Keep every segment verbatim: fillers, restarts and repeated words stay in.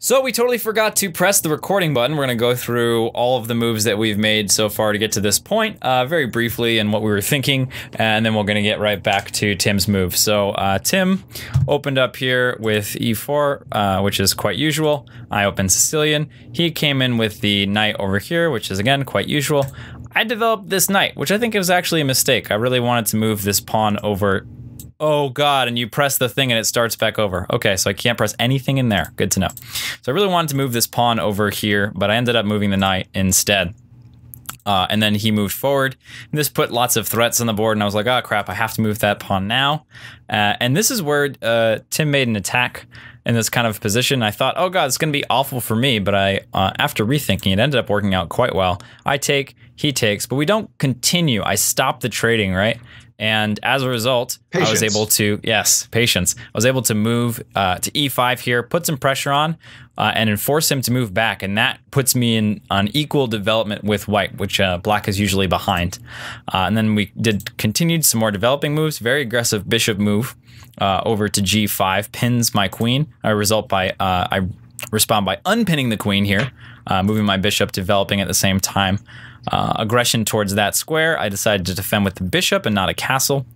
So we totally forgot to press the recording button. We're going to go through all of the moves that we've made so far to get to this point, uh, very briefly, and what we were thinking, and then we're going to get right back to Tim's move. So uh, Tim opened up here with e four, uh, which is quite usual. I opened Sicilian. He came in with the knight over here, which is, again, quite usual. I developed this knight, which I think was actually a mistake. I really wanted to move this pawn over. Oh God, and you press the thing and it starts back over. Okay, so I can't press anything in there. Good to know. So I really wanted to move this pawn over here, but I ended up moving the knight instead. Uh, and then he moved forward. And this put lots of threats on the board, and I was like, oh crap, I have to move that pawn now. Uh, and this is where uh, Tim made an attack in this kind of position. I thought, oh God, it's going to be awful for me, but I, uh, after rethinking, it ended up working out quite well. I take, he takes, but we don't continue. I stop the trading, right? And as a result, patience. I was able to, yes, patience. I was able to move uh, to e five here, put some pressure on, uh, and enforce him to move back. And that puts me in on equal development with white, which uh, black is usually behind. Uh, and then we did continued some more developing moves, very aggressive bishop move uh, over to g five, pins my queen. I result by, uh, I respond by unpinning the queen here, uh, moving my bishop, developing at the same time. Uh, aggression towards that square. I decided to defend with the bishop and not a castle.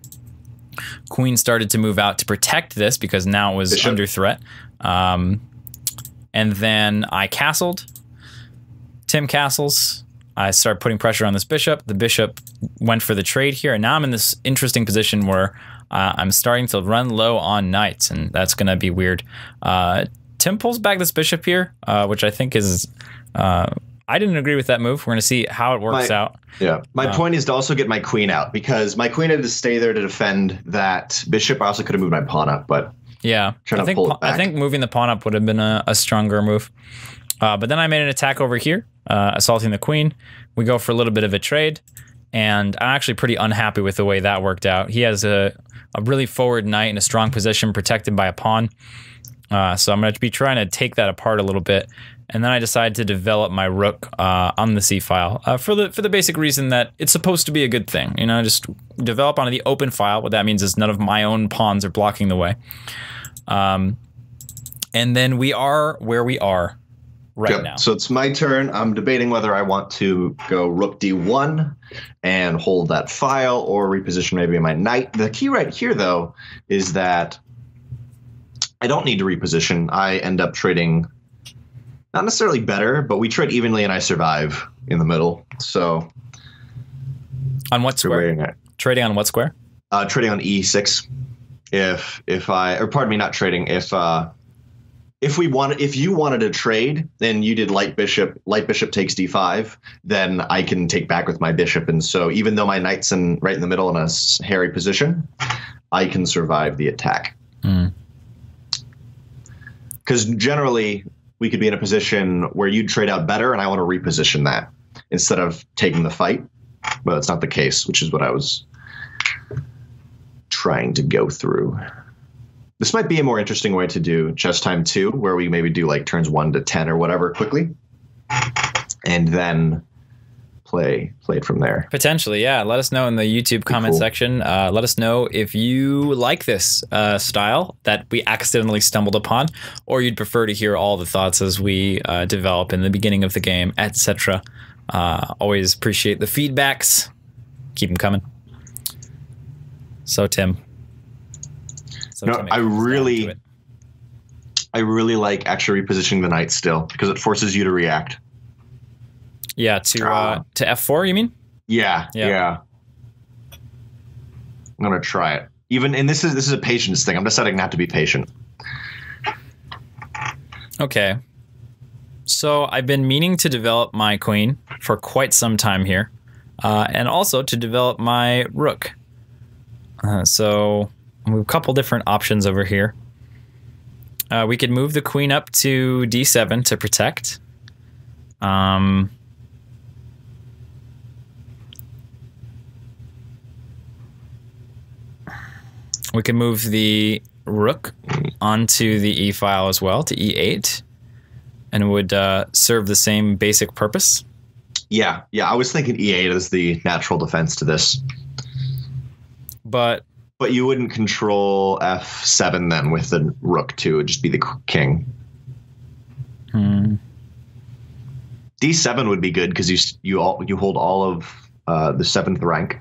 Queen started to move out to protect this because now it was bishop. under threat. Um, and then I castled. Tim castles. I started putting pressure on this bishop. The bishop went for the trade here, and now I'm in this interesting position where uh, I'm starting to run low on knights, and that's going to be weird. Uh, Tim pulls back this bishop here, uh, which I think is... Uh, I didn't agree with that move. We're going to see how it works my, out. Yeah. My um, point is to also get my queen out, because my queen had to stay there to defend that bishop. I also could have moved my pawn up, but yeah, trying I to think pull it back. I think moving the pawn up would have been a, a stronger move. Uh, but then I made an attack over here, uh, assaulting the queen. We go for a little bit of a trade, and I'm actually pretty unhappy with the way that worked out. He has a, a really forward knight in a strong position, protected by a pawn. Uh, so I'm going to be trying to take that apart a little bit. And then I decided to develop my rook uh, on the C file uh, for the for the basic reason that it's supposed to be a good thing. You know, just develop onto the open file. What that means is none of my own pawns are blocking the way. Um, and then we are where we are right yep. now. So it's my turn. I'm debating whether I want to go rook d one and hold that file, or reposition maybe my knight. The key right here, though, is that I don't need to reposition. I end up trading... not necessarily better, but we trade evenly and I survive in the middle. So on what square? Trading on what square? Uh, trading on e six. If if I or pardon me, not trading. If uh, if we wanted, if you wanted to trade, then you did light bishop. Light bishop takes d five. Then I can take back with my bishop, and so even though my knight's in right in the middle in a hairy position, I can survive the attack. Because mm. generally, we could be in a position where you'd trade out better, and I want to reposition that instead of taking the fight. But that's not the case, which is what I was trying to go through. This might be a more interesting way to do chess time two, where we maybe do like turns one to ten or whatever quickly, and then play play it from there. Potentially, yeah. Let us know in the YouTube comment cool. section. Uh, let us know if you like this uh, style that we accidentally stumbled upon, or you'd prefer to hear all the thoughts as we uh, develop in the beginning of the game, et cetera. Uh, always appreciate the feedbacks. Keep them coming. So, Tim. So no, Tim, I really, I really like actually repositioning the knight still, because it forces you to react. Yeah, to uh, to F four, you mean? Yeah, yeah, yeah. I'm gonna try it. Even and this is this is a patience thing. I'm deciding not to be patient. Okay. So I've been meaning to develop my queen for quite some time here, uh, and also to develop my rook. Uh, so we have a couple different options over here. Uh, we could move the queen up to d seven to protect. Um. We can move the rook onto the e file as well to e eight, and it would uh, serve the same basic purpose. Yeah, yeah. I was thinking e eight is the natural defense to this. But but you wouldn't control f seven then with the rook too. It'd just be the king. Hmm. D seven would be good because you s- you all you hold all of uh, the seventh rank,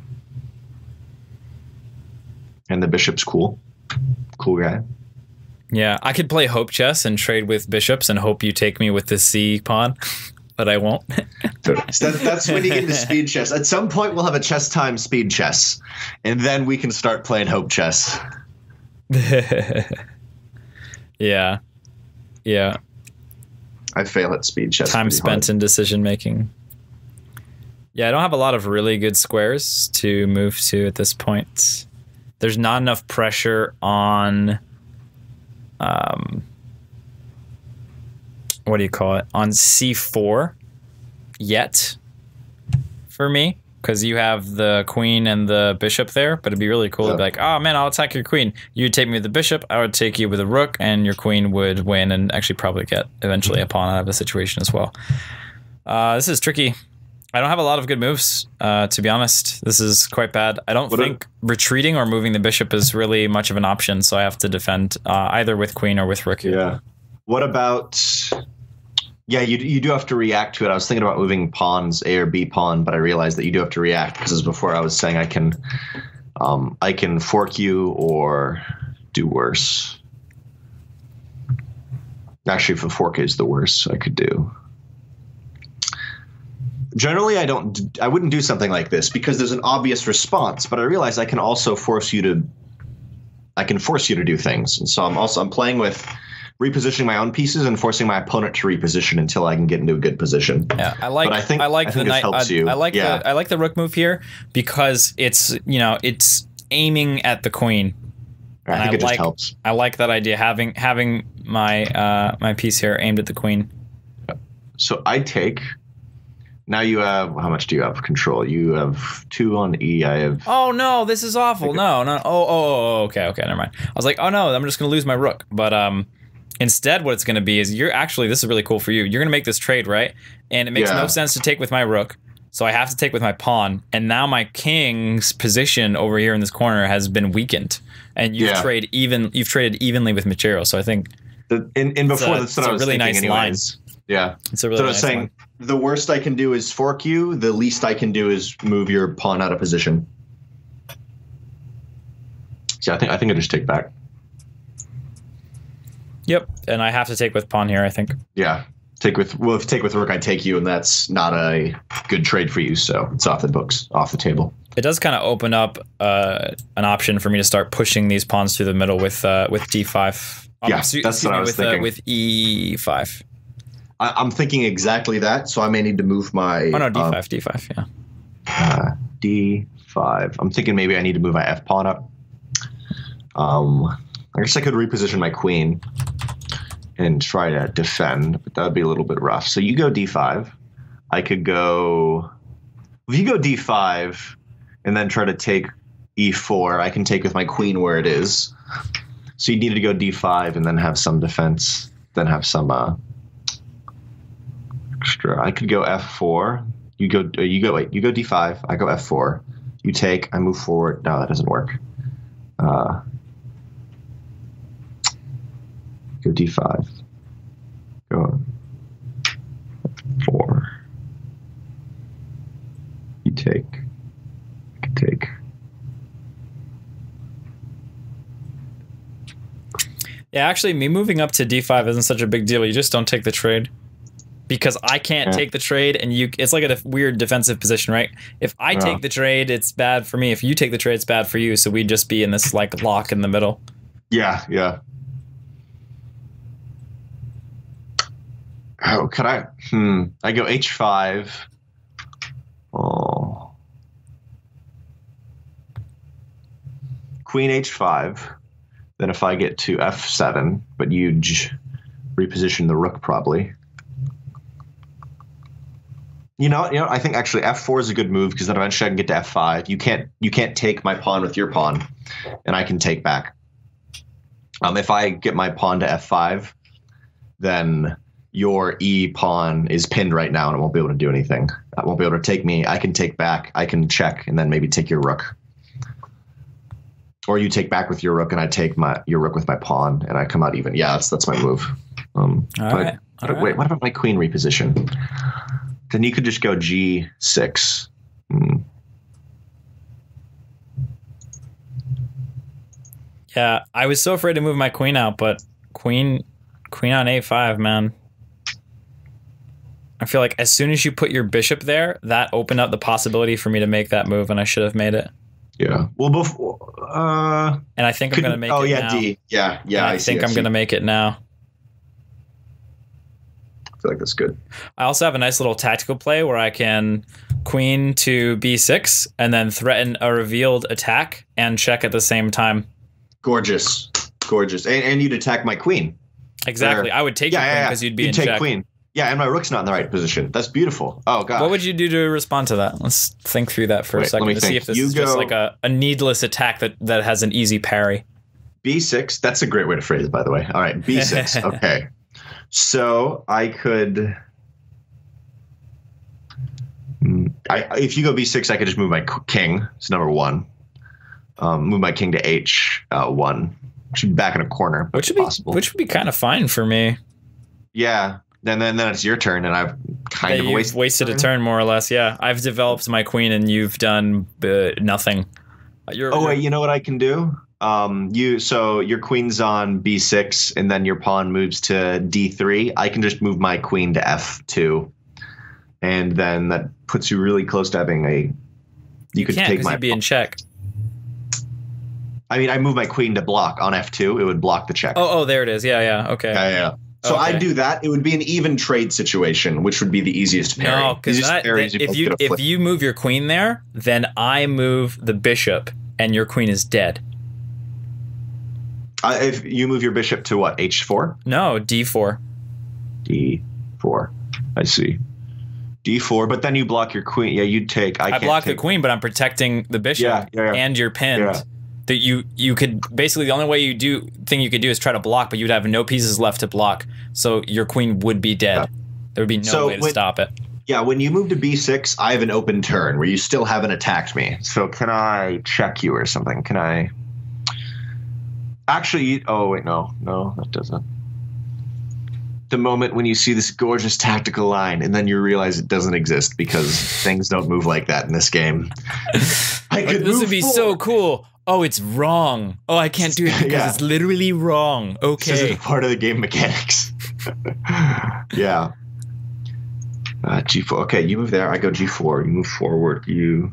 and the bishop's cool, cool guy. Yeah, I could play Hope Chess and trade with bishops and hope you take me with the C pawn, but I won't. So that, that's when you get into speed chess. At some point, we'll have a chess time speed chess, and then we can start playing Hope Chess. Yeah, yeah. I fail at speed chess. Time spent hard. in decision making. Yeah, I don't have a lot of really good squares to move to at this point. There's not enough pressure on, um, what do you call it? On C four yet for me, because you have the queen and the bishop there, but it'd be really cool yeah. to be like, oh man, I'll attack your queen. You'd take me with the bishop, I would take you with a rook, and your queen would win and actually probably get eventually a pawn out of the situation as well. Uh, this is tricky. I don't have a lot of good moves, uh, to be honest. This is quite bad. I don't what think a- retreating or moving the bishop is really much of an option, so I have to defend uh, either with queen or with rook here. Yeah. What about... Yeah, you you do have to react to it. I was thinking about moving pawns, A or B pawn, but I realized that you do have to react because as before I was saying I can um, I can fork you or do worse. Actually, if a fork is the worst I could do. Generally, I don't. I wouldn't do something like this because there's an obvious response, but I realize I can also force you to. I can force you to do things, and so I'm also I'm playing with. Repositioning my own pieces and forcing my opponent to reposition until I can get into a good position. Yeah, I like. But I think I like I think the this knight. helps I, you. I like yeah. the. I like the rook move here because it's you know it's aiming at the queen. I think I it just like, helps. I like that idea having having my uh, my piece here aimed at the queen. So I take. Now you have how much do you have control? You have two on E. I have. Oh no, this is awful. No, no. Oh, oh, oh, okay, okay. Never mind. I was like, oh no, I'm just gonna lose my rook. But um. Instead, what it's going to be is you're actually, this is really cool for you. You're going to make this trade, right? And it makes Yeah. no sense to take with my rook. So I have to take with my pawn. And now my king's position over here in this corner has been weakened. And you've Yeah. trade even, you've traded evenly with material. So I think The, in, in before a- that's what it's I a was really thinking nice anyways. Yeah. it's a really so I was nice saying line. the worst I can do is fork you. The least I can do is move your pawn out of position. So I think I think I just take back. Yep. And I have to take with pawn here, I think. Yeah. Take with well, if take with rook, I take you, and that's not a good trade for you. So it's off the books, off the table. It does kind of open up uh, an option for me to start pushing these pawns through the middle with uh, with D five. Um, Yeah, excuse that's what me, I was with, uh, thinking. with E five. I, I'm thinking exactly that. So I may need to move my. Oh no, D five, uh, D five, yeah. Uh, D five. I'm thinking maybe I need to move my F pawn up. Um, I guess I could reposition my queen and try to defend, but that would be a little bit rough. So you go D five. I could go. If you go D five and then try to take E four, I can take with my queen where it is. So you need to go D five and then have some defense, then have some uh, extra. I could go F four. You go. Uh, you go. Wait. You go D five. I go F four. You take. I move forward. No, that doesn't work. Uh, go D five. Go F four. You take. I can take. Yeah, actually, me moving up to D five isn't such a big deal. You just don't take the trade. Because I can't Yeah. take the trade, and you it's like a def- weird defensive position, right? If I Yeah. take the trade, it's bad for me. If you take the trade, it's bad for you. So we'd just be in this like lock in the middle. Yeah, yeah. Oh, could I? Hmm. I go H five. Oh. Queen H five. Then if I get to F seven, but you j- reposition the rook probably. You know, you know. I think actually F four is a good move because then eventually I can get to F five. You can't, you can't take my pawn with your pawn, and I can take back. Um, if I get my pawn to F five, then your E pawn is pinned right now, and it won't be able to do anything. It won't be able to take me. I can take back. I can check, and then maybe take your rook. Or you take back with your rook, and I take my your rook with my pawn, and I come out even. Yeah, that's that's my move. Um, All but right, Right. Wait, what about my queen reposition? Then you could just go G six. Hmm. Yeah, I was so afraid to move my queen out, but queen queen on A five, man. I feel like as soon as you put your bishop there, that opened up the possibility for me to make that move, and I should have made it. Yeah. Well, before. Uh, and I think I'm going to make oh, it yeah, now. D. Yeah, yeah. And I, I think see, I'm I going to make it now. I feel like that's good. I also have a nice little tactical play where I can queen to B six and then threaten a revealed attack and check at the same time. Gorgeous. Gorgeous. And, and you'd attack my queen. Exactly. Or, I would take yeah, your queen yeah, because yeah. you'd be you'd in take check. Queen. Yeah, and my rook's not in the right position. That's beautiful. Oh, God. What would you do to respond to that? Let's think through that for Wait, a second to think. see if this you is go, just like a, a needless attack that, that has an easy parry. B six. That's a great way to phrase it, by the way. All right, B six. Okay. So I could... I, if you go B six, I could just move my king. It's number one. Um, move my king to H uh, one. Should be back in a corner, which would possible. Be, which would be kind of fine for me. Yeah, and then then it's your turn, and I've kind yeah, of wasted, wasted a turn more or less. Yeah, I've developed my queen, and you've done uh, nothing. You're, oh you're, wait, you know what I can do? Um, you so your queen's on B six, and then your pawn moves to D three. I can just move my queen to F two, and then that puts you really close to having a. You, you could can't, take my. You'd be in check. I mean, I move my queen to block on F two. It would block the check. Oh, oh, there it is. Yeah, yeah. Okay. Yeah, yeah. So okay. I do that. It would be an even trade situation, which would be the easiest parry. No, because if you if you move your queen there, then I move the bishop, and your queen is dead. Uh, if you move your bishop to what, H four? No, D four. D four. I see. D four, but then you block your queen. Yeah, you'd take. I, I can't block take. the queen, but I'm protecting the bishop yeah, yeah, yeah. and you're pinned. Yeah. That you you could basically the only way you do thing you could do is try to block, but you'd have no pieces left to block, so your queen would be dead. Yeah. There would be no so way to when, stop it. Yeah, when you move to B six, I have an open turn where you still haven't attacked me. So can I check you or something? Can I? Actually, oh wait, no, no, that doesn't. The moment when you see this gorgeous tactical line, and then you realize it doesn't exist because things don't move like that in this game. I like, could this would be forward. so cool. Oh, it's wrong. Oh, I can't do it because yeah. it's literally wrong. Okay. This isn't part of the game mechanics. yeah. Uh, G four. Okay, you move there. I go G four. You move forward. You.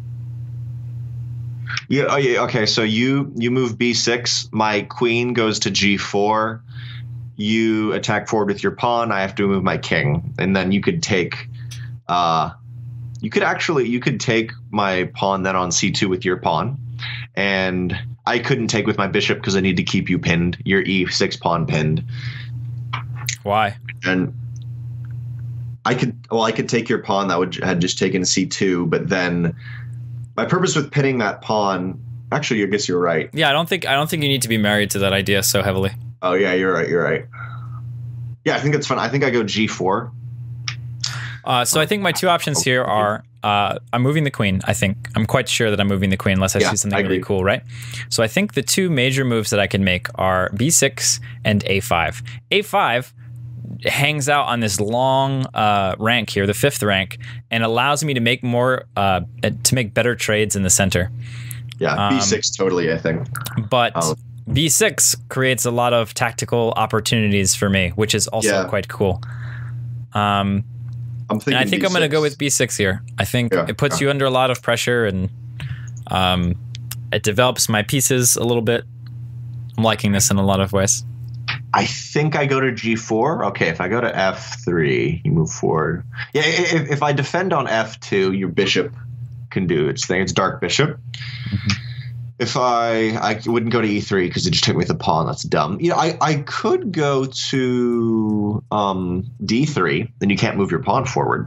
Yeah. Oh, yeah. Okay. So you you move B six. My queen goes to G four. You attack forward with your pawn. I have to move my king, and then you could take. Uh, you could actually you could take my pawn then on C two with your pawn, and I couldn't take with my bishop because I need to keep you pinned. Your E six pawn pinned. Why? And I could well I could take your pawn that would had just taken C two, but then my purpose with pinning that pawn. Actually, I guess you're right. Yeah, I don't think I don't think you need to be married to that idea so heavily. Oh yeah, you're right. You're right. Yeah, I think it's fun. I think I go G four. Uh, so I think my two options here are uh, I'm moving the queen. I think I'm quite sure that I'm moving the queen unless I yeah, see something I really agree. cool, right? So I think the two major moves that I can make are B six and A five. A five hangs out on this long uh, rank here, the fifth rank, and allows me to make more uh, to make better trades in the center. Yeah, B six um, totally. I think, but. Oh. B six creates a lot of tactical opportunities for me, which is also yeah. quite cool. Um, I'm thinking and I think B six. I'm going to go with B six here. I think yeah, it puts yeah. you under a lot of pressure, and um, it develops my pieces a little bit. I'm liking this in a lot of ways. I think I go to G four. Okay, if I go to F three, you move forward. Yeah, if, if I defend on F two, your bishop can do its thing. It's dark bishop. Mm-hmm. If I I wouldn't go to E three because it just took me with the pawn. That's dumb. You know, I, I could go to um, D three. Then you can't move your pawn forward.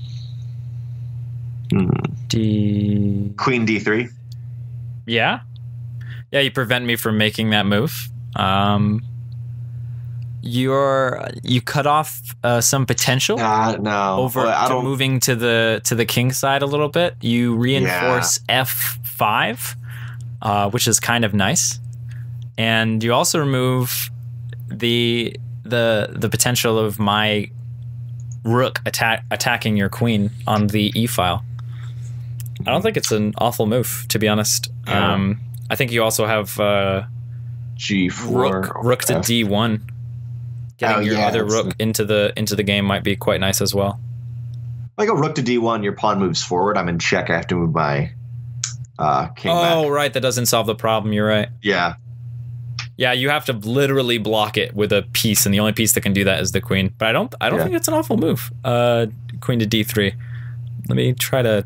Hmm. D. Queen D three. Yeah, yeah. You prevent me from making that move. Um, you're you cut off uh, some potential. Uh, no. Over well, I to don't... moving to the to the king side a little bit. You reinforce yeah. F five. Uh, which is kind of nice, and you also remove the the the potential of my rook attack attacking your queen on the e file. I don't think it's an awful move, to be honest. Yeah. Um, I think you also have uh, G four, rook rook to D one. Getting Oh, your yeah, other that's rook into the into the game might be quite nice as well. If I go rook to D one, your pawn moves forward. I'm in check. I have to move my uh, king Oh, back. right. That doesn't solve the problem. You're right. Yeah. Yeah, you have to literally block it with a piece, and the only piece that can do that is the queen. But I don't I don't Yeah. think it's an awful move. Uh, queen to D three. Let me try to...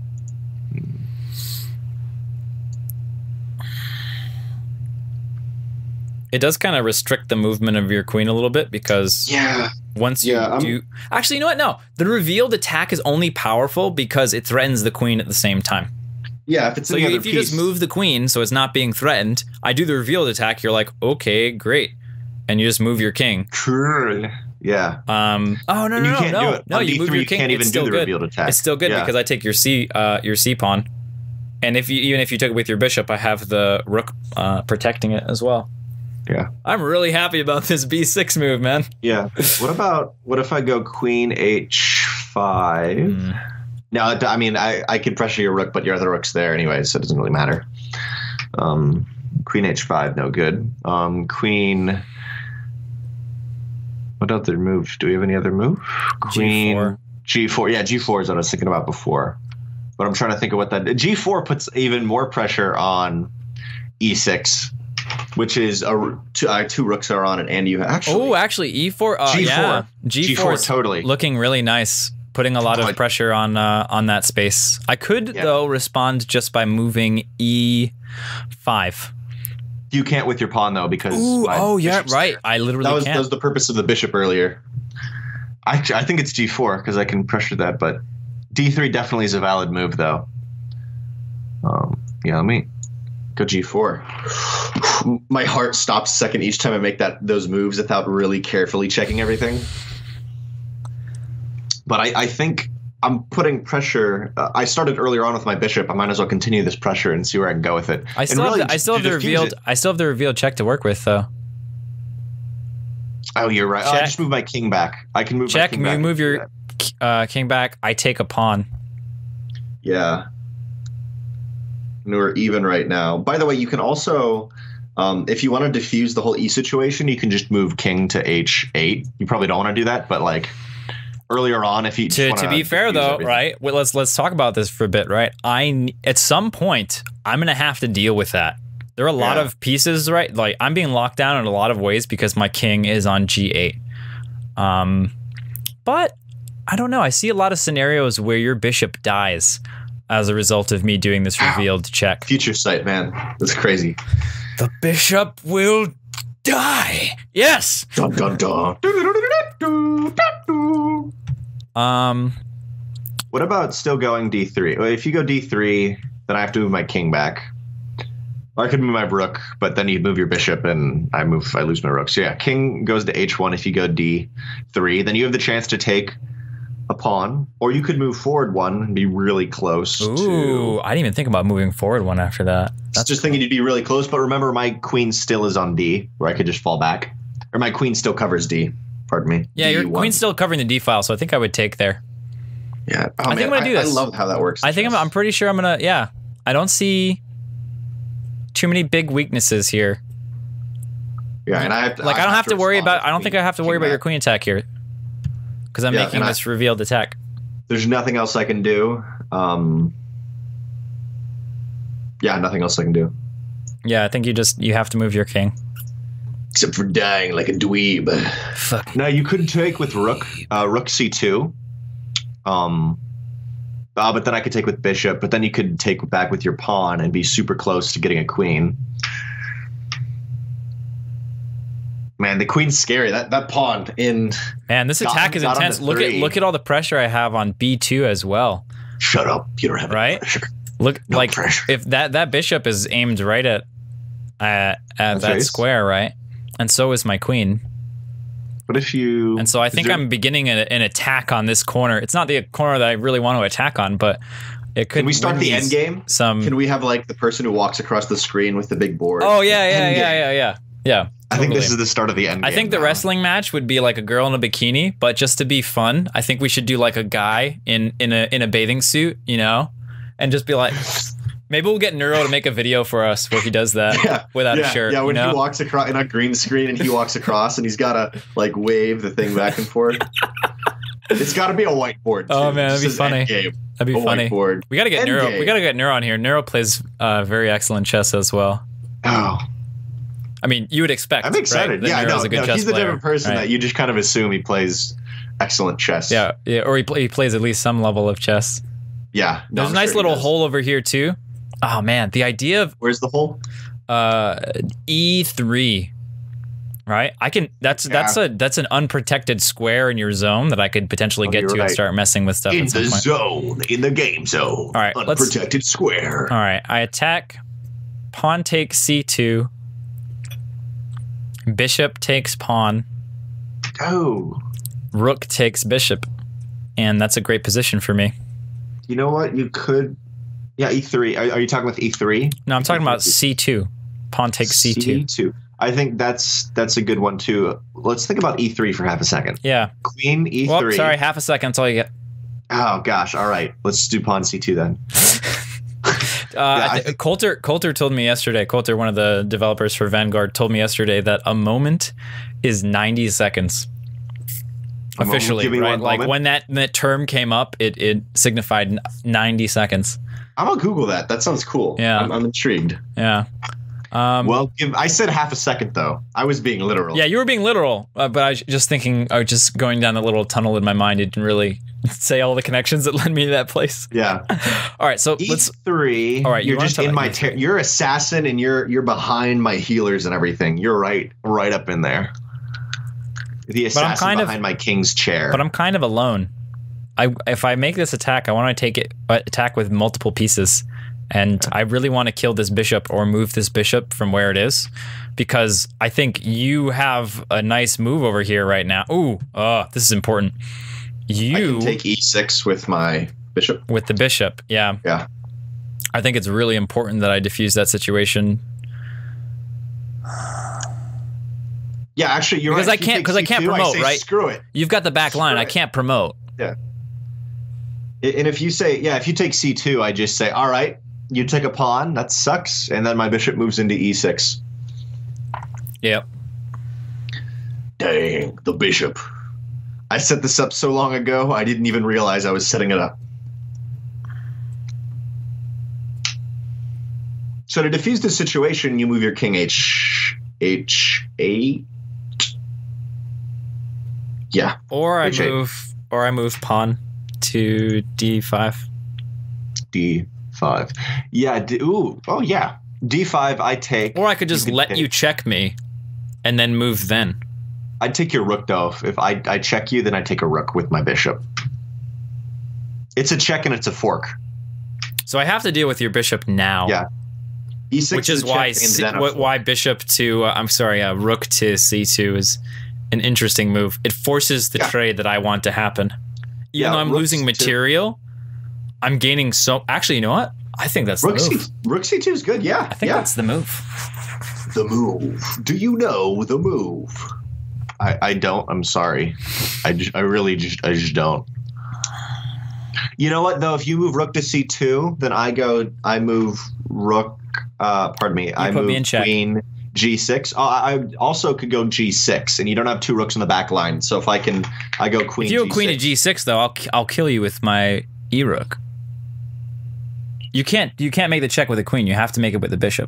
It does kind of restrict the movement of your queen a little bit, because Yeah. once you Yeah, I'm- do... Actually, you know what? No. The revealed attack is only powerful because it threatens the queen at the same time. Yeah, if it's So any you, other if you piece, just move the queen so it's not being threatened, I do the revealed attack, you're like, okay, great. And you just move your king. True. Yeah. Um, oh, no, And no, you no, can't no. do it. No, On you D move three, your you king. can't It's even do still the good. revealed attack. It's still good Yeah. because I take your C, uh, your C pawn. And if you, even if you took it with your bishop, I have the rook uh, protecting it as well. Yeah. I'm really happy about this B six move, man. Yeah. What about, what if I go queen H five? Mm. No, it- I mean, I, I could pressure your rook, but your other rook's there anyway, so it doesn't really matter. Um, queen H five, no good. Um, queen... What other move? Do we have any other move? Queen... G four. G four. Yeah, G four is what I was thinking about before. But I'm trying to think of what that... G four puts even more pressure on E six, which is a two, uh, two rooks are on it, and you actually... Oh, actually, E four. Uh, G four. Yeah. G four G four, is totally. looking really nice, putting a lot of Oh, I- pressure on uh, on that space. I could Yeah. though respond just by moving E five. You can't with your pawn, though, because... Ooh, my oh yeah, bishop's right. there. I literally That was, can't. that was the purpose of the bishop earlier. I, I think it's G four because I can pressure that, but D three definitely is a valid move, though. Um, yeah, let me go G four. My heart stops a second each time I make that those moves without really carefully checking everything. But I, I think I'm putting pressure. Uh, I started earlier on with my bishop. I might as well continue this pressure and see where I can go with it. I still And have really, the, I still to have the diffuse revealed it- I still have the revealed check to work with though. Oh, you're right. Oh, I Check. just move my king back. I can move Check. my king You back. move your uh, king back. I take a pawn. Yeah. And we're even right now. By the way, you can also, um, if you want to diffuse the whole E situation, you can just move king to H eight. You probably don't want to do that, but like earlier on, if you just To, wanna to be fair diffuse though, everything. right? Well, let's let's talk about this for a bit, right? I n- at some point I'm gonna have to deal with that. There are a lot Yeah. of pieces, right? Like I'm being locked down in a lot of ways because my king is on G eight. Um, but I don't know. I see a lot of scenarios where your bishop dies as a result of me doing this revealed check. Future sight, man. That's crazy. The bishop will die. Yes. Dun, dun, dun. Um. What about still going D three? Well, if you go D three, then I have to move my king back. Or I could move my rook, but then you move your bishop, and I move. I lose my rook. So yeah, king goes to H one. If you go D three, then you have the chance to take a pawn, or you could move forward one and be really close. Ooh, to... I didn't even think about moving forward one after that. That's just thinking you'd be really close. But remember, my queen still is on D, where I could just fall back, or my queen still covers D. Pardon me. Yeah, your D one. queen's still covering the D file, so I think I would take there. Yeah, oh, I think man, I'm gonna do I, this. I love how that works. I think I'm. I'm pretty sure I'm gonna. Yeah, I don't see too many big weaknesses here. Yeah, and I have to, Like I don't have to worry respond about. I don't with think I have to worry about king your back. queen attack here, because I'm Yeah, making and I- this revealed attack. There's nothing else I can do. Um, yeah, nothing else I can do. Yeah, I think you just you have to move your king. Except for dying like a dweeb. Fuck. No, you could take with rook, uh, rook c two. Um, uh, but then I could take with bishop. But then you could take back with your pawn and be super close to getting a queen. Man, the queen's scary. That that pawn in. Man, this Got attack him- is got him intense. to Look at three. look at all the pressure I have on B two as well. Shut up! You don't have any Right? pressure. Look, No like pressure. if that that bishop is aimed right at at, at That's that right. square, right? And so is my queen. What if you? And so I is think there- I'm beginning an, an attack on this corner. It's not the corner that I really want to attack on, but it could. Can we start win the me end game? Some. Can we have like the person who walks across the screen with the big board? Oh yeah, yeah, End yeah, game. yeah, yeah, yeah. I think this is the start of the end I game think the now. wrestling match would be like a girl in a bikini, but just to be fun, I think we should do like a guy in in a in a bathing suit, you know, and just be like, maybe we'll get Neuro to make a video for us where he does that yeah, without yeah, a shirt. Yeah, when you know? he walks across in a green screen and he walks across and he's got to like wave the thing back and forth. It's got to be a whiteboard. Too. Oh man, that'd be Just funny. Endgame, That'd be a funny. Whiteboard. We gotta get Neuro. Endgame. We gotta get Neuro on here. Neuro plays uh, very excellent chess as well. Oh, I mean, you would expect. I'm excited. Right, that yeah, Neuro's no, a good no, chess he's the player, different person right? that you just kind of assume he plays excellent chess. Yeah, yeah, or he, pl- he plays at least some level of chess. Yeah. No, There's I'm a nice sure he little does. hole over here too. Oh man, the idea of Where's the hole? uh, E three. Right, I can. That's Yeah. that's a that's an unprotected square in your zone that I could potentially Oh, get you're to and right. start messing with stuff. In at some the point. zone, in the game zone. All right, let's- unprotected square. All right, I attack. Pawn takes C two. Bishop takes pawn. Oh, Rook takes bishop, and that's a great position for me. you know what? You could. Yeah, E three. Are, are you talking with E three? No, I'm talking about C two. Pawn takes C two. C two. I think that's that's a good one too. Let's think about E three for half a second. Yeah. Queen E three. Well, sorry, half a second. That's all you get. Oh gosh. All right. Let's do pawn C two then. Uh, I I th- think- Coulter Coulter told me yesterday. Coulter, one of the developers for Vanguard, told me yesterday that a moment is ninety seconds. A moment, Officially, give me right? one Like moment. when that, that term came up, it, it signified n- ninety seconds. I'm gonna Google that. That sounds cool. Yeah. I'm, I'm intrigued. Yeah. Um, Well, give, I said half a second though. I was being literal. yeah, you were being literal, uh, but I was just thinking, I was just going down the little tunnel in my mind. It didn't really say all the connections that led me to that place. Yeah. All right, so E let's. three. All right, you you're wanna just talk in about my. E Ter- three. you're assassin, and you're you're behind my healers and everything. You're right, right up in there. The assassin kind of- behind my king's chair. But I'm kind of alone. I if I make this attack, I want to take it uh, attack with multiple pieces, and I really want to kill this bishop or move this bishop from where it is, because I think you have a nice move over here right now. Ooh, oh, this is important. I You can take E six with my bishop. with the bishop, yeah. Yeah. I think it's really important that I diffuse that situation Yeah, actually, you're Because right. I If you can't- take 'cause I can't C two, promote, say, right? Screw it. You've got the back line. I Sure. can't promote. Yeah. And if you say, yeah, if you take C two, I just say, all right, you take a pawn. That sucks. And then my bishop moves into E six. Yep. Dang, the bishop. I set this up so long ago, I didn't even realize I was setting it up. So to defuse the situation, you move your king H H eight. Yeah, Or I H eight. move, or I move pawn to D five. D five. Yeah. D, ooh. Oh yeah. D five. I take. Or I could just could let take- you check me, and then move then. I'd take your rook though. If I I check you, then I take a rook with my bishop. It's a check and it's a fork. So I have to deal with your bishop now. Yeah. E six Which is a why check and C, then a wh- fork. why bishop to uh, I'm sorry, uh, rook to C two is an interesting move. It forces the Yeah. trade that I want to happen. Even Yeah, though I'm rook losing to- material, I'm gaining so. Actually, you know what? I think that's Rook the C move. Rook C two is good. Yeah. I think yeah. that's the move. The move. Do you know the move? I, I don't. I'm sorry. I, just, I really just I just don't. You know what though? If you move rook to C two, then I go. I move rook. Uh, pardon me. I put move me in check. queen G six. Oh, I I also could go G six, and you don't have two rooks in the back line. So if I can, I go queen. If you go G six. queen to G six, though, I'll I'll kill you with my e rook. You can't you can't make the check with the queen. You have to make it with the bishop.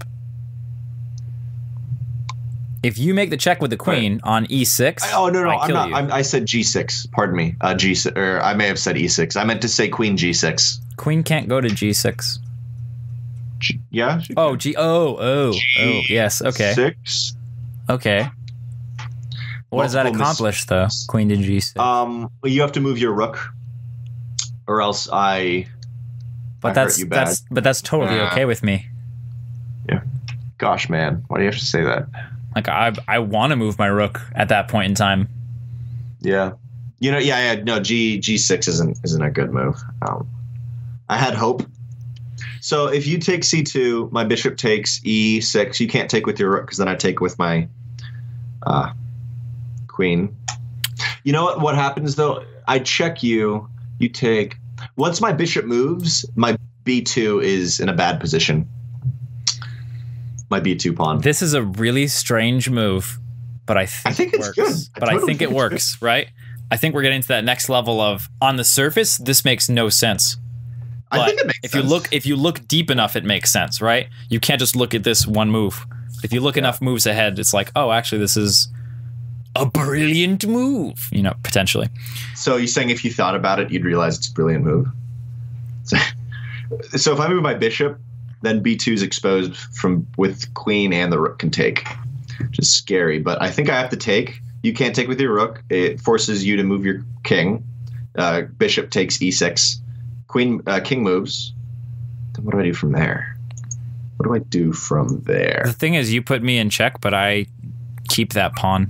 If you make the check with the queen on E six, I- oh no no I I'm kill not. you. I'm, I said G six. Pardon me. Uh, G six, or I may have said E six. I meant to say queen G six. Queen can't go to G six. G, yeah. Oh, G. Oh, oh, oh. Yes. Okay. Six. Okay. What does that Multiple mis- accomplish, though? Queen to G six. Um, well, you have to move your rook, or else I. but I hurt that's you bad. that's but that's totally Nah. okay with me. Gosh, man, why do you have to say that? Like I I want to move my rook at that point in time. Yeah, you know, yeah, yeah. No, G G six isn't isn't a good move. Um, I had hope. So if you take C two, my bishop takes E six. You can't take with your rook because then I take with my Uh, queen. You know what? What happens though? I check you. You take. Once my bishop moves, my b two is in a bad position. My b two pawn. This is a really strange move, but I think, I think it it's works. good. I But totally I think it think it's works, right? I think we're getting to that next level of, on the surface, this makes no sense. But I think it makes if sense. you look, if you look deep enough, it makes sense, right? You can't just look at this one move. If you look Yeah. enough moves ahead, it's like, oh, actually, this is a brilliant move, you know, potentially. So you're saying if you thought about it, you'd realize it's a brilliant move. So, so if I move my bishop, then b two is exposed from with queen and the rook can take, which is scary. But I think I have to take. You can't take with your rook. It forces you to move your king. Uh, bishop takes e six. Queen, uh, king moves. Then what do I do from there? What do I do from there? The thing is, you put me in check, but I keep that pawn.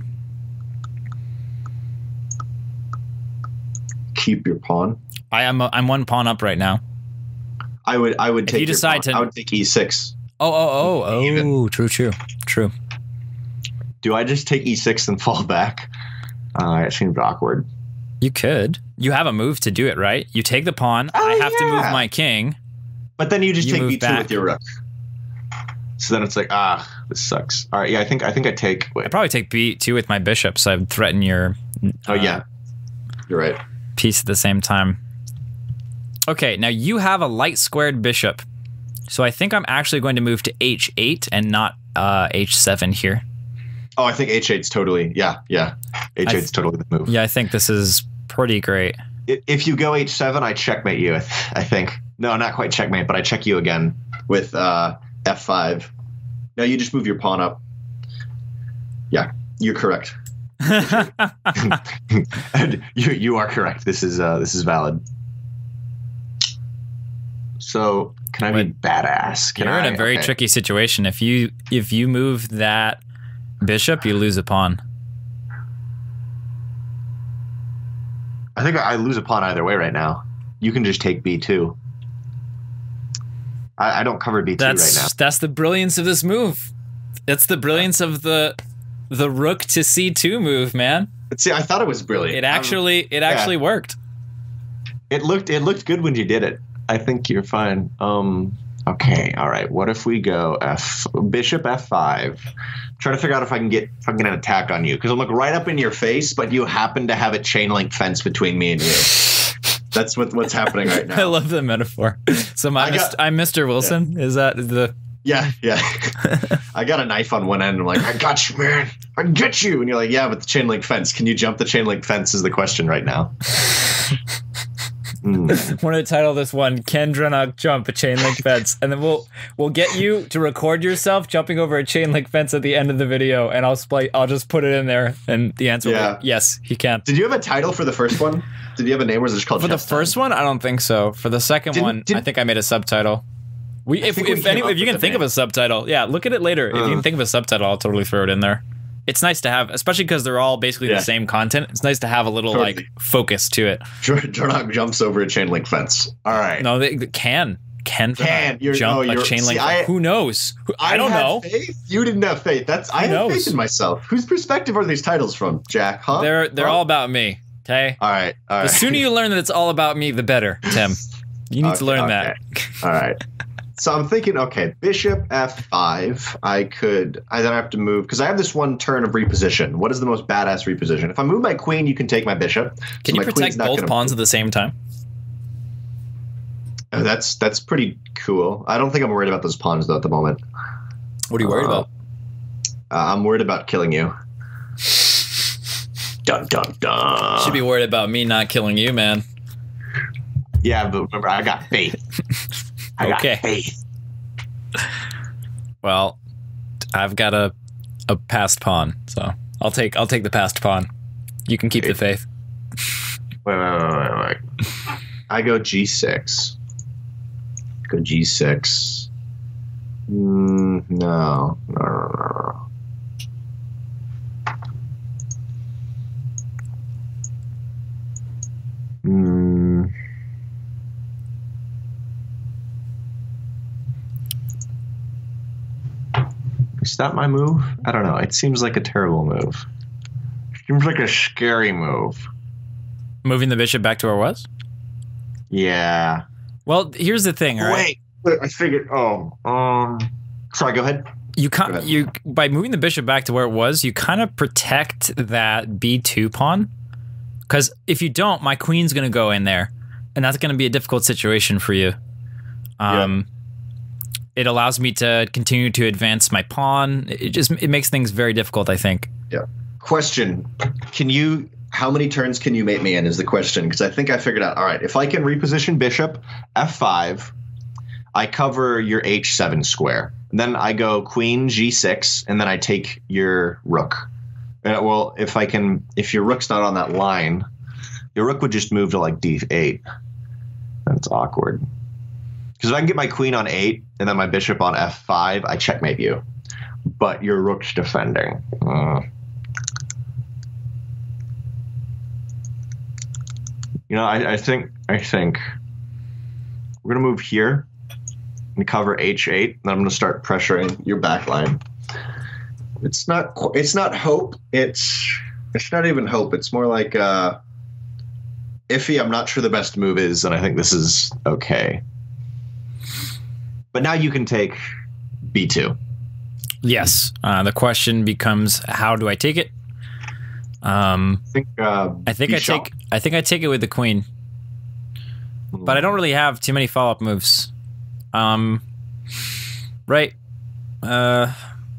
Keep your pawn. I am a, I'm one pawn up right now. I would I would If take. you your decide pawn. to- I would take e six. Oh, oh, oh, oh, Even. true, true, true. Do I just take e six and fall back? Uh, it seems awkward. You could. You have a move to do it, right? You take the pawn. Oh, I have to move yeah. my king. But then you just You take move b two back. with your rook. So then it's like, ah, this sucks. All right, yeah, I think I think I take. Wait. I'd probably take b two with my bishop, so I'd threaten your Oh uh, yeah, you're right. piece at the same time. Okay, now you have a light squared bishop. So I think I'm actually going to move to h eight and not uh, h seven here. Oh, I think h eight's totally. Yeah, yeah. h eight's totally the move. Yeah, I think this is pretty great. I- If you go h seven, I checkmate you. I th- I think. No, not quite checkmate, but I check you again with uh, f five. No, you just move your pawn up. Yeah, you're correct. And you you are correct. This is uh, this is valid. So can I be badass? Can You're I? in a very Okay. tricky situation. If you if you move that bishop, you lose a pawn. I think I lose a pawn either way right now. You can just take b two. I, I don't cover b two That's right now. that's the brilliance of this move. That's the brilliance of the the rook to c two move, man. But see, I thought it was brilliant. It actually it actually worked. It looked it looked good when you did it. I think you're fine. Um. Okay. All right. What if we go f bishop f five? Try to figure out if I can get if I can get an attack on you because I'm like right up in your face, but you happen to have a chain link fence between me and you. That's what what's happening right now. I love the metaphor. So my I got- I'm Mister Wilson. Is that the Yeah, yeah. I got a knife on one end. I'm like, I got you, man. I get you. And you're like, yeah, but the chain link fence. Can you jump the chain link fence is the question right now. Mm. want to title this one "Can DrennoC jump a chain link fence?" And then we'll we'll get you to record yourself jumping over a chain link fence at the end of the video, and I'll splay, I'll just put it in there, and the answer will Yeah. be yes, he can. Did you have a title for the first one? Did you have a name or was it just called For the Chess Time? first one, I don't think so. For the second Didn't- one, I didn't- think I made a subtitle. We if think we if, came any, up if you with can the think of name. a subtitle, yeah, look at it later. If you Uh. can think of a subtitle, I'll totally throw it in there. It's nice to have, especially because they're all basically Yeah. the same content. It's nice to have a little Totally. like focus to it. DrennoC jumps over a chain link fence. All right. No, they, they can can Can. You're- jump oh, a you're- chain see, link. I- Who knows? Who- I, don't had know. Faith. You didn't have faith. That's I have knows? faith in myself. Whose perspective are these titles from, Jack? Huh? They're they're Huh? all about me. Okay. All right. All right. The sooner you learn that it's all about me, the better, Tim. You need to Okay, learn okay. that. All right. So I'm thinking, okay, bishop f five. I could, I then have to move, because I have this one turn of reposition. What is the most badass reposition? If I move my queen, you can take my bishop. Can So you my protect queen's not both gonna- pawns at the same time? Oh, that's that's pretty cool. I don't think I'm worried about those pawns, though, at the moment. What are you worried Uh, about? Uh, I'm worried about killing you. Dun, dun, dun. Should be worried about me not killing you, man. Yeah, but remember, I got faith. I Okay. got faith. Well, I've got a a passed pawn, so I'll take I'll take the passed pawn. You can keep Okay. the faith. Wait, wait, wait, wait, wait. I go g six. Go g six. Mm, no. No, no, no, no. Mm. Is that my move? I don't know. It seems like a terrible move. Seems like a scary move. Moving the bishop back to where it was? Yeah. Well, here's the thing, all right? Wait, I figured. Oh, um. Sorry, go ahead. You can't. You by moving the bishop back to where it was, you kind of protect that B two pawn. Because if you don't, my queen's going to go in there, and that's going to be a difficult situation for you. Um, yeah. It allows me to continue to advance my pawn. It just it makes things very difficult, I think. Yeah. Question: Can you? How many turns can you mate me in? Is the question, because I think I figured out. All right, if I can reposition bishop F five, I cover your H seven square. And then I go queen G six, and then I take your rook. And well, if I can, if your rook's not on that line, your rook would just move to like D eight. That's awkward. Because if I can get my queen on eight and then my bishop on F five, I checkmate you. But your rook's defending. Uh, you know, I, I think I think we're gonna move here and cover H eight, and I'm gonna start pressuring your back line. It's not. It's not hope. It's. It's not even hope. It's more like uh, iffy. I'm not sure the best move is, and I think this is okay. But now you can take B two. Yes. Uh, the question becomes, how do I take it? Um, I think. Uh, I think I take. I think I take it with the queen. But I don't really have too many follow-up moves. Um, right. Uh.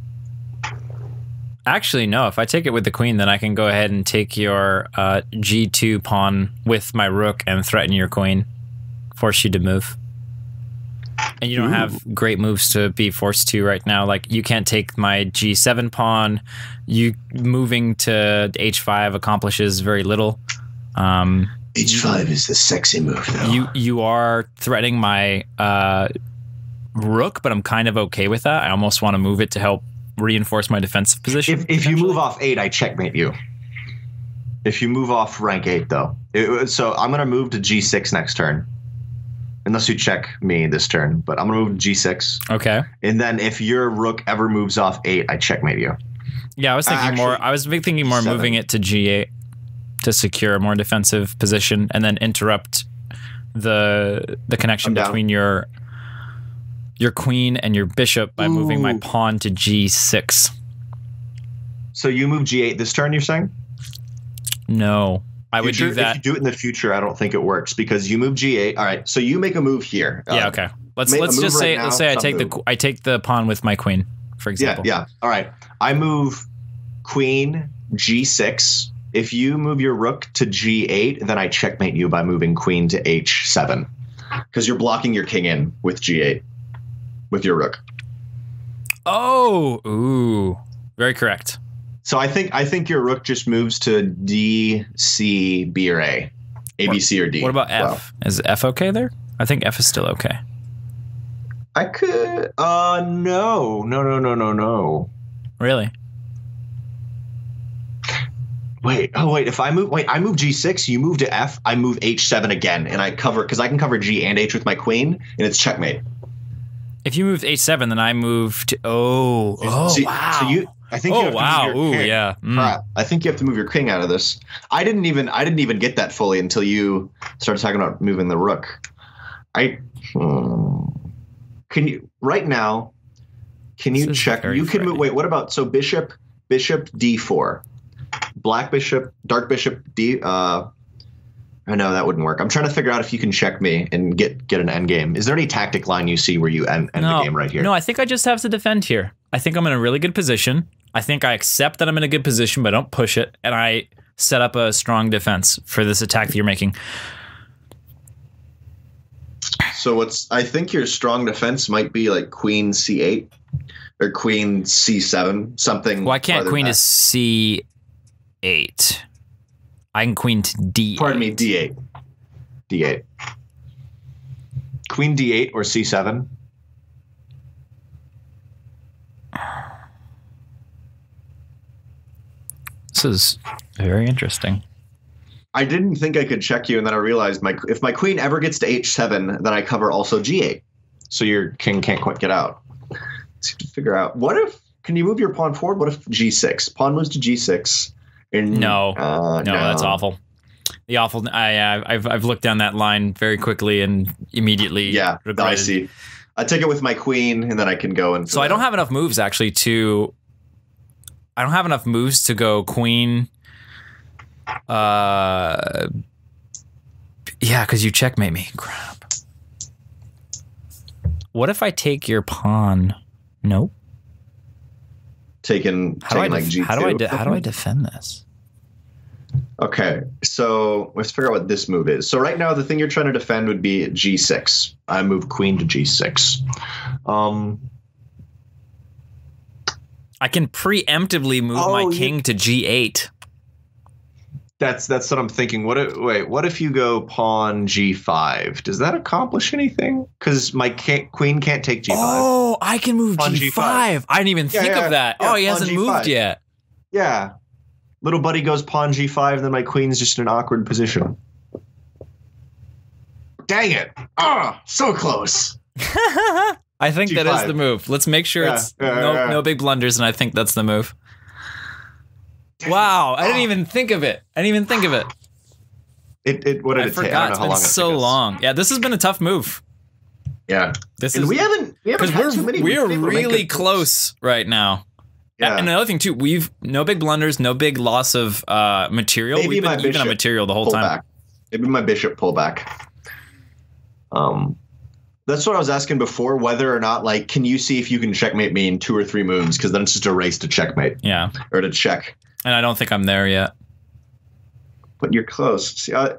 Actually, no. If I take it with the queen, then I can go ahead and take your uh, G two pawn with my rook and threaten your queen, force you to move. And you don't Ooh. have great moves to be forced to right now. Like, you can't take my G seven pawn. You moving to H five accomplishes very little. Um, H five is the sexy move, though. You you are threatening my uh, rook, but I'm kind of okay with that. I almost want to move it to help reinforce my defensive position. If, if you move off eight, I checkmate you. If you move off rank eight, though. It, so I'm going to move to G six next turn. Unless you check me this turn. But I'm going to move to G six. Okay. And then if your rook ever moves off eight, I checkmate you. Yeah, I was thinking uh, actually, more I was thinking more seven. moving it to G eight to secure a more defensive position and then interrupt the the connection between your your queen and your bishop by Ooh. moving my pawn to G six. So you move G eight this turn, you're saying? No. I would future, do that. If you do it in the future, I don't think it works because you move G eight. All right, so you make a move here. Yeah, um, okay. Let's let's just say right now, let's say I take move. the I take the pawn with my queen, for example. Yeah, yeah. All right. I move queen G six. If you move your rook to G eight, then I checkmate you by moving queen to H seven because you're blocking your king in with G eight. With your rook. Oh, ooh, very correct. So I think I think your rook just moves to D, C, B, or A, A, B, C, or D. What about F? Wow. Is F okay there? I think F is still okay. I could. Uh, no, no, no, no, no, no. Really? Wait. Oh, wait. If I move, wait, I move G six. You move to F. I move H seven again, and I cover because I can cover G and H with my queen, and it's checkmate. If you moved H seven, then I moved. Oh, oh, so, wow. So you, I think. Oh, you have wow. To move your Ooh, king. yeah. Mm. Crap. I think you have to move your king out of this. I didn't even. I didn't even get that fully until you started talking about moving the rook. I. Hmm, can you right now? Can you check? You can move. Wait. What about so bishop? Bishop D four. Black bishop. Dark bishop D. Uh, I know that wouldn't work. I'm trying to figure out if you can check me and get get an end game. Is there any tactic line you see where you end, end no, the game right here? No, I think I just have to defend here. I think I'm in a really good position. I think I accept that I'm in a good position, but I don't push it, and I set up a strong defense for this attack that you're making. So what's I think your strong defense might be like queen C eight or queen C seven, something. Well, I can't queen back. to C eight. I can queen to D eight. Pardon me, D eight. D eight. Queen D eight or C seven. This is very interesting. I didn't think I could check you, and then I realized my if my queen ever gets to H seven, then I cover also G eight. So your king can't quite get out. Let's figure out what if can you move your pawn forward? What if G six? Pawn moves to G six. And, no, uh, no, no, that's awful. The awful. I, uh, I've I've looked down that line very quickly and immediately. Yeah, regretted. I see. I take it with my queen, and then I can go and. So I don't have enough moves actually to. I don't have enough moves to go queen. Uh. Yeah, because you checkmate me. Crap. What if I take your pawn? Nope. Taking, how do I like G two. How do I de- how do I defend this? Okay, so let's figure out what this move is. So right now, the thing you're trying to defend would be G six. I move queen to G six. Um, I can preemptively move oh, my king you, to G eight. That's that's what I'm thinking. What if, wait? What if you go pawn G five? Does that accomplish anything? Because my ca- queen can't take G five. Oh, I can move pawn G five. G five. I didn't even yeah, think yeah, of that. yeah, oh, he hasn't G five. moved yet. Yeah. Little buddy goes pawn G five, then my queen's just in an awkward position. Dang it. Ah, so close. I think G five. that is the move. Let's make sure yeah, it's yeah, no, yeah. no big blunders, and I think that's the move. Dang wow, it. I didn't Oh. even think of it. I didn't even think of it. It, it what did I it take? forgot. I don't It's know how been long it so took us. long. Yeah, this has been a tough move. Yeah. This and is we haven't we haven't because had we're too many we're people make really good close right now. Yeah. And another thing too, we've no big blunders, no big loss of uh, material. Maybe we've my been even on bishop material the whole pull time. Back. Maybe my bishop pull back. Um, that's what I was asking before. Whether or not, like, can you see if you can checkmate me in two or three moves? Because then it's just a race to checkmate. Yeah, or to check. And I don't think I'm there yet. But you're close. See, I,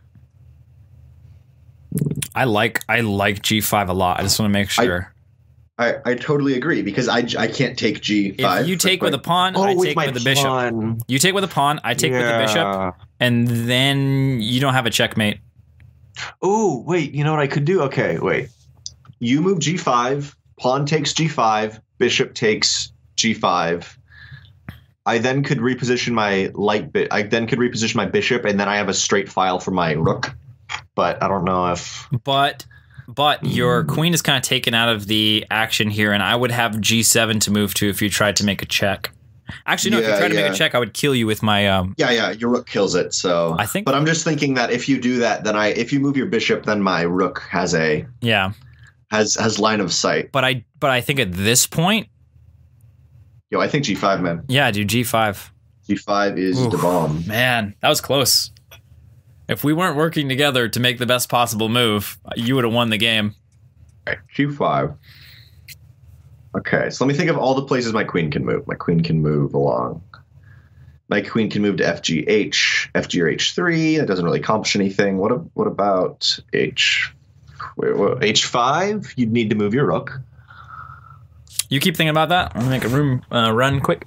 I like I like G five a lot. I just want to make sure. I, I totally agree because I, I can't take G five. If you take with a pawn, oh, I with take my with the bishop. pawn. You take with a pawn, I take with the Yeah. bishop, and then you don't have a checkmate. Oh, wait, you know what I could do? Okay, wait. You move G five, pawn takes G five, bishop takes G five. I then could reposition my light bit. I then could reposition my bishop, and then I have a straight file for my rook. But I don't know if. But but your queen is kind of taken out of the action here, and I would have G seven to move to if you tried to make a check. Actually, no. if Yeah, you tried to yeah. make a check, I would kill you with my. Um, Yeah, yeah, your rook kills it. So I think- But I'm just thinking that if you do that, then I if you move your bishop, then my rook has a yeah. has has line of sight. But I but I think at this point, Yo, I think G five, man. yeah, dude, G five. G five is Oof. the bomb. Man, that was close. If we weren't working together to make the best possible move, you would have won the game. Right, G five. Okay, so let me think of all the places my queen can move. My queen can move along. My queen can move to F G H, F G or H three. That doesn't really accomplish anything. What a, what about H? Wait, what, H five? You'd need to move your rook. You keep thinking about that. I'm gonna make a room uh, run quick.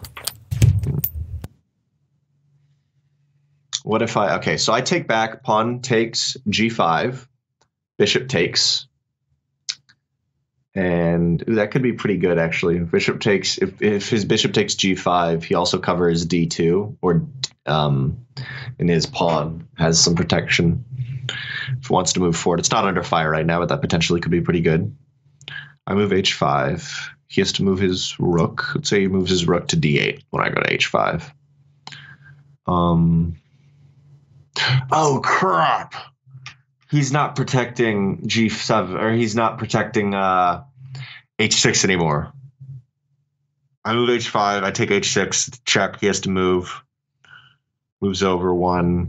What if I, okay, so I take back, pawn takes G five, bishop takes, and ooh, that could be pretty good, actually. If bishop takes, if, if his bishop takes G five, he also covers D two, or um, in his pawn has some protection if he wants to move forward. It's not under fire right now, but that potentially could be pretty good. I move H five. He has to move his rook. Let's say he moves his rook to D eight when I go to H five. Um... Oh, crap. He's not protecting G seven, or he's not protecting uh, H six anymore. I move H five. I take H six. Check. He has to move. Moves over one.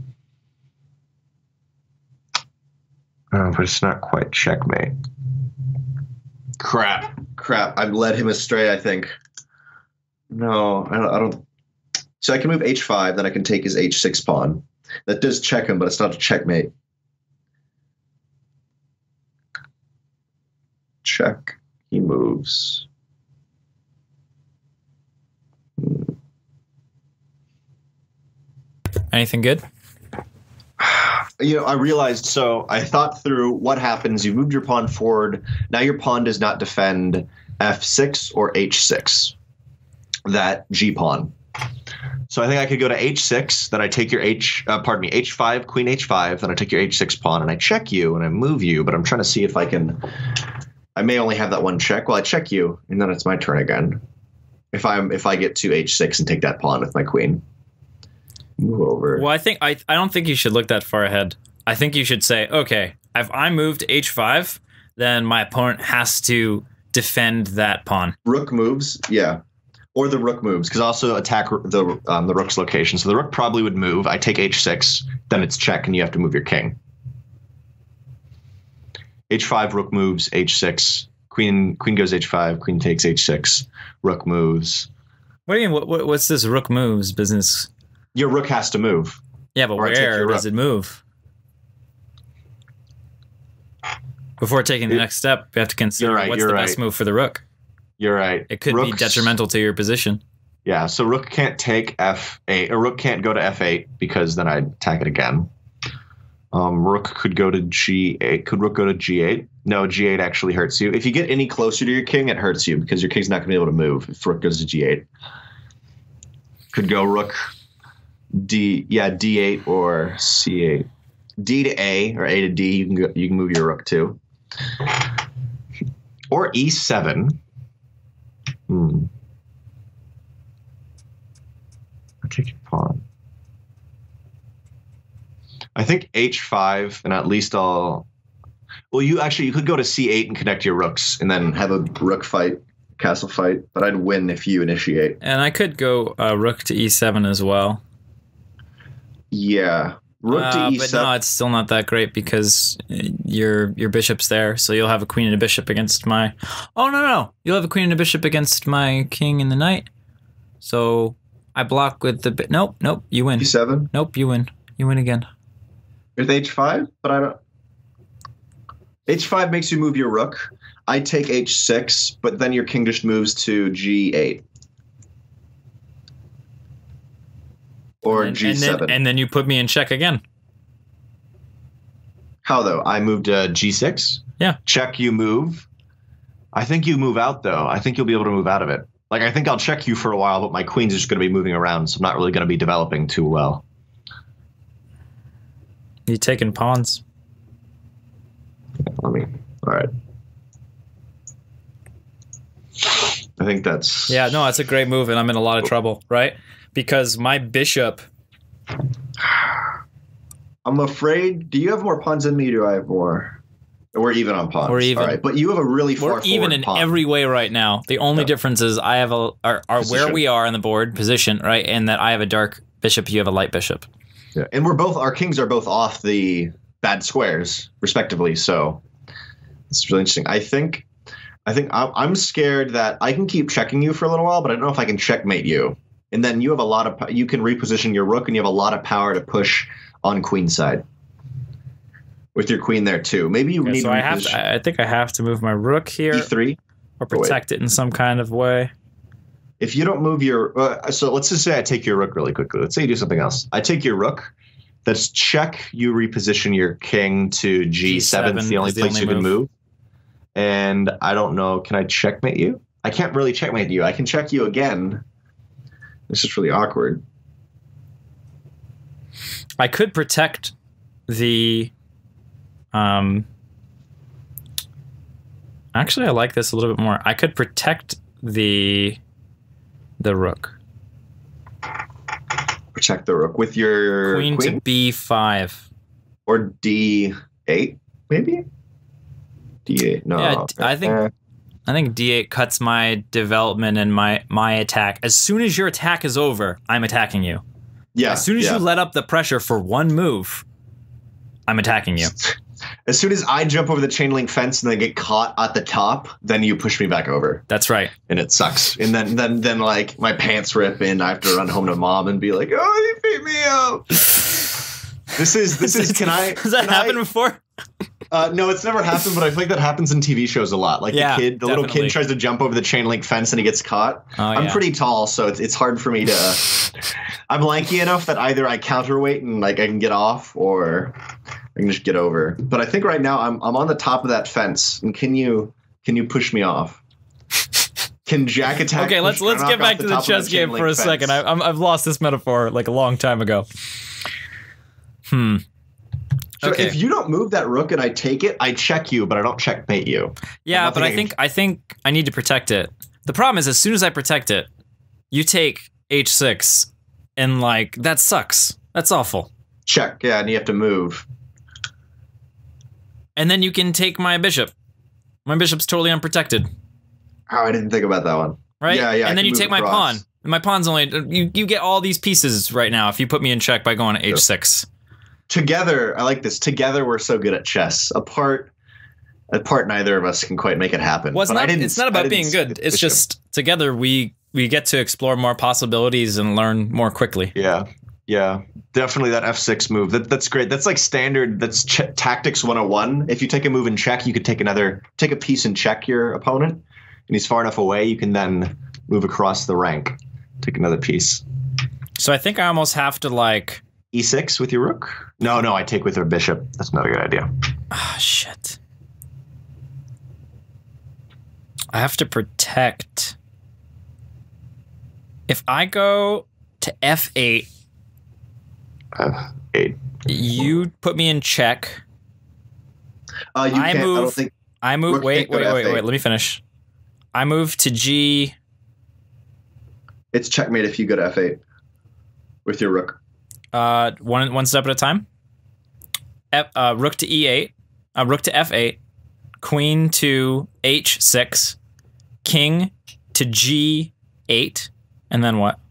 Oh, but it's not quite checkmate. Crap. Crap. I've led him astray, I think. No, I don't, I don't. So I can move H five, then I can take his H six pawn. That does check him, but it's not a checkmate. Check. He moves. Anything good? You know, I realized, so I thought through what happens. You moved your pawn forward. Now your pawn does not defend F six or H six. That G pawn. So I think I could go to H six, then I take your H, uh, pardon me, H five, queen H five, then I take your H six pawn, and I check you, and I move you, but I'm trying to see if I can, I may only have that one check. Well, I check you, and then it's my turn again. If I'm if I get to h six and take that pawn with my queen. Move over. Well, I think I I don't think you should look that far ahead. I think you should say, okay, if I move to h five, then my opponent has to defend that pawn. Rook moves, yeah. Or the rook moves, because also attack the um, the rook's location. So the rook probably would move. I take h six, then it's check, and you have to move your king. h five, rook moves, h six. Queen queen goes h five, queen takes h six, rook moves. What do you mean, what, what, what's this rook moves business? Your rook has to move. Yeah, but where does it move? Before taking the it, next step, you have to consider right, what's the right. best move for the rook. You're right. It could Rooks, be detrimental to your position. Yeah, so rook can't take f eight. A rook can't go to f eight because then I'd attack it again. Um, rook could go to g eight. Could rook go to g eight? No, g eight actually hurts you. If you get any closer to your king, it hurts you because your king's not going to be able to move if rook goes to g eight. Could go rook d, yeah, d eight or c eight. D to a or a to d. You can go, you can move your rook too. Or e seven. Hmm. I'll take your pawn. I think h five, and at least I'll... Well, you actually, you could go to c eight and connect your rooks, and then have a rook fight, castle fight, but I'd win if you initiate. And I could go uh, rook to e seven as well. Yeah. Rook uh, to e seven. But no, it's still not that great because your your bishop's there, so you'll have a queen and a bishop against my... Oh, no, no. You'll have a queen and a bishop against my king and the knight. So I block with the... Nope, nope, you win. e seven? Nope, you win. You win again. With h five? But I don't... h five makes you move your rook. I take h six, but then your king just moves to g eight. Or and, g seven. And then, and then you put me in check again. How, though? I moved uh, g six? Yeah. Check, you move. I think you move out, though. I think you'll be able to move out of it. Like, I think I'll check you for a while, but my queen's just going to be moving around, so I'm not really going to be developing too well. You taking pawns? Let me... All right. I think that's... Yeah, no, that's a great move, and I'm in a lot of trouble, right? Because my bishop... I'm afraid... Do you have more pawns than me, or do I have more? We're even on pawns. We're even. All right, but you have a really far We're even in pawn. every way right now. The only yeah. difference is I have a... Are, are where we are on the board, position, right? And that I have a dark bishop, you have a light bishop. Yeah, and we're both... Our kings are both off the bad squares, respectively, so... It's really interesting. I think... I think I'm, I'm scared that I can keep checking you for a little while, but I don't know if I can checkmate you. And then you have a lot of, you can reposition your rook, and you have a lot of power to push on queen side with your queen there too. Maybe you okay, need. So I have. To, I think I have to move my rook here, e three, or protect oh, it in some kind of way. If you don't move your, uh, so let's just say I take your rook really quickly. Let's say you do something else. I take your rook. That's check. You reposition your king to g seven. It's the only place the only you move. can move. And I don't know. Can I checkmate you? I can't really checkmate you. I can check you again. This is really awkward. I could protect the... Um, actually, I like this a little bit more. I could protect the the rook. Protect the rook with your queen, queen? to b five. Or d eight, maybe? d eight, no. Yeah, I think... Uh, I think d eight cuts my development and my, my attack. As soon as your attack is over, I'm attacking you. Yeah. As soon as yeah. you let up the pressure for one move, I'm attacking you. As soon as I jump over the chain link fence and then get caught at the top, then you push me back over. That's right. And it sucks. And then, then, then like, my pants rip and I have to run home to mom and be like, oh, you beat me up. This is, this is, can I... Has that happened I, before? Uh, no, it's never happened, but I feel like that happens in T V shows a lot. Like yeah, the kid, the definitely. little kid tries to jump over the chain link fence and he gets caught. Oh, I'm yeah. pretty tall, so it's it's hard for me to. I'm lanky enough that either I counterweight and like I can get off, or I can just get over. But I think right now I'm I'm on the top of that fence, and can you can you push me off? Can JaKaTaK? Okay, let's let's get back to the chess the game for a fence? second. I, I'm, I've lost this metaphor like a long time ago. Hmm. So okay. if you don't move that rook and I take it, I check you, but I don't checkmate you. Yeah, but I think I think I need to protect it. The problem is, as soon as I protect it, you take h six, and like that sucks. That's awful. Check. Yeah, and you have to move. And then you can take my bishop. My bishop's totally unprotected. Oh, I didn't think about that one. Right? Yeah, yeah. And then you take across. my pawn. And my pawn's only you. You get all these pieces right now if you put me in check by going to h six. Together, I like this. Together, we're so good at chess. Apart, apart, neither of us can quite make it happen. Well, it's, but not, I didn't, it's not about being good. It's bishop. just together we we get to explore more possibilities and learn more quickly. Yeah, yeah, definitely that f six move. That that's great. That's like standard. That's ch tactics one oh one. If you take a move in check, you could take another, take a piece and check your opponent, and he's far enough away. You can then move across the rank, take another piece. So I think I almost have to like e six with your rook. No, no, I take with her bishop. That's not a good idea. Ah, oh, shit. I have to protect. If I go to f eight, f eight. You put me in check. Uh, you I can't. move. I don't think. I move. Wait, wait, wait, wait. Let me finish. I move to g. It's checkmate if you go to f eight with your rook. Uh, one one step at a time. F, uh, rook to e eight. Uh, rook to f eight. Queen to h six. King to g eight. And then what?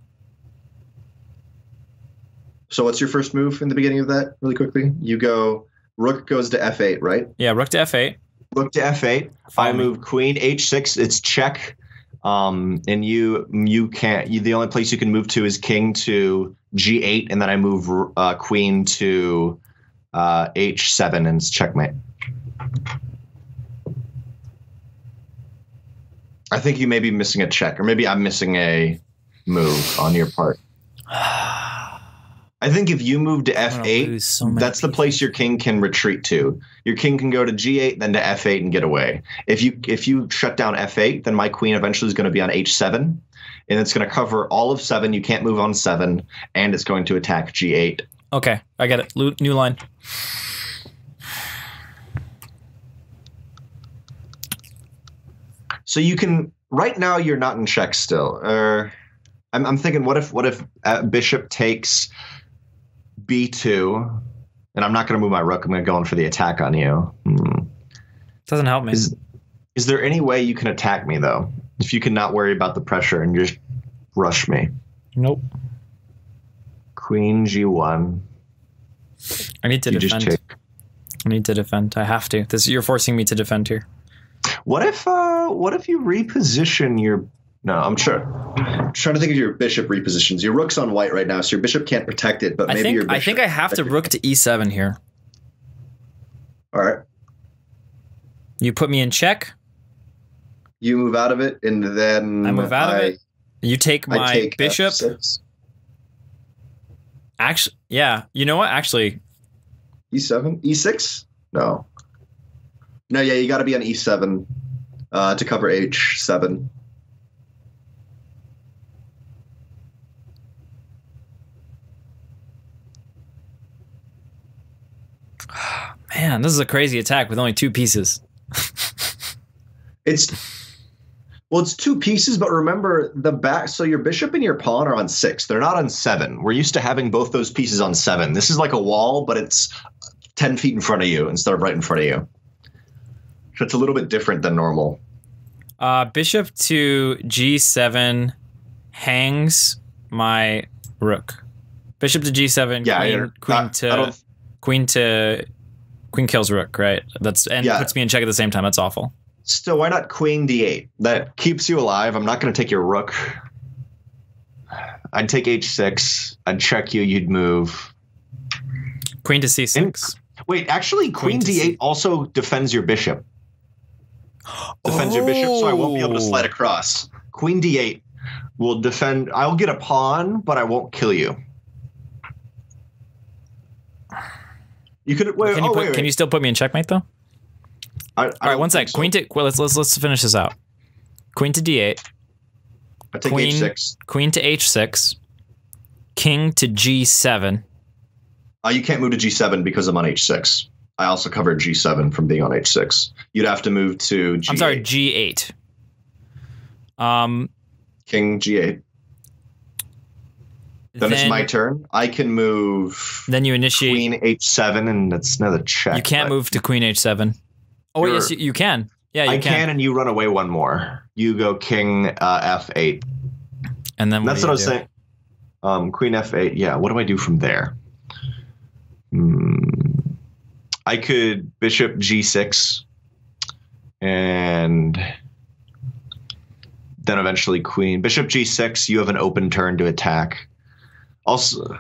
So what's your first move in the beginning of that, really quickly? You go, rook goes to f eight, right? Yeah, rook to f eight. Rook to f eight. I move queen h six. It's check. Um, and you you can't. You, the only place you can move to is king to g eight, and then I move uh, queen to uh, h seven, and it's checkmate. I think you may be missing a check, or maybe I'm missing a move on your part. I think if you move to f eight, so that's the place your king can retreat to. Your king can go to g eight, then to f eight and get away. If you if you shut down f eight, then my queen eventually is going to be on h seven, and it's going to cover all of seven. You can't move on seven, and it's going to attack g eight. Okay, I get it. New line. So you can right now you're not in check still. Uh, I'm I'm thinking what if what if uh, bishop takes b two, and I'm not going to move my rook. I'm going to go in for the attack on you. Hmm. Doesn't help me. Is, is there any way you can attack me, though? If you can not worry about the pressure and just rush me? Nope. Queen g one. I need to you defend. Just take. I need to defend. I have to. This you're forcing me to defend here. What if uh, what if you reposition your... No, I'm sure. I'm trying to think of your bishop repositions. Your rook's on white right now, so your bishop can't protect it, but maybe I think, your bishop... I think I have to rook to e seven here. All right. You put me in check. You move out of it, and then... I move out I, of it. You take my take bishop. f six. Actually, yeah. You know what? Actually... e seven? e six? No. No, yeah, you got to be on e seven uh, to cover h seven. Man, this is a crazy attack with only two pieces. It's well, it's two pieces, but remember the back. So your bishop and your pawn are on six. They're not on seven. We're used to having both those pieces on seven. This is like a wall, but it's ten feet in front of you instead of right in front of you. So it's a little bit different than normal. Uh, bishop to g seven hangs my rook. Bishop to g seven. Yeah, queen, queen not, to queen to queen kills rook. Right. That's and yeah. puts me in check at the same time. That's awful. Still, why not queen d eight? That keeps you alive. I'm not going to take your rook. I'd take h six. I'd check you. You'd move. Queen to c six. And, wait, actually, queen, queen d eight also defends your bishop. Defends oh. your bishop, so I won't be able to slide across. Queen d eight will defend. I'll get a pawn, but I won't kill you. You could wait. Can you, oh, put, wait, wait. Can you still put me in checkmate though? I, I All right, one sec. So. Queen to well, let's let's let's finish this out. Queen to d eight. I take queen, h six. Queen to h six. King to g seven. Uh, you can't move to g seven because I'm on h six. I also covered g seven from being on h six. You'd have to move to g eight. I'm sorry, g eight. Um, King g eight. Then, then it's my turn. I can move. Then you initiate Queen H seven, and that's another check. You can't move to Queen H seven. Oh yes, you, you can. Yeah, you I can. can, and you run away one more. You go King uh, F eight. And then what that's what I was do? saying. Um, Queen F eight. Yeah. What do I do from there? Hmm. I could Bishop G six, and then eventually Queen Bishop G six. You have an open turn to attack. Also,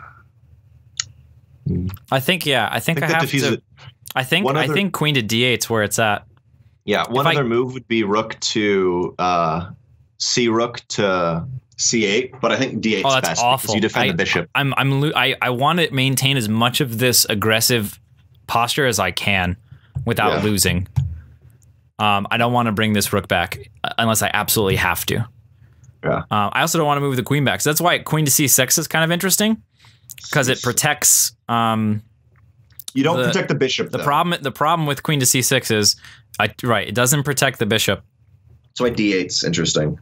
I think yeah. I think I, think I have to. It. I think one I other, think Queen to D eight's where it's at. Yeah. One if other I, move would be Rook to uh, C Rook to C eight, but I think D eight's oh, that's best awful. because you defend I, the bishop. I'm I'm I I want to maintain as much of this aggressive posture as I can without yeah. losing. Um, I don't want to bring this rook back unless I absolutely have to. Yeah. Um, I also don't want to move the queen back. So that's why Queen to C six is kind of interesting because it protects. Um, you don't the, protect the bishop. The though. problem, the problem with Queen to C six is, I, right, it doesn't protect the bishop. That's why D eight's interesting.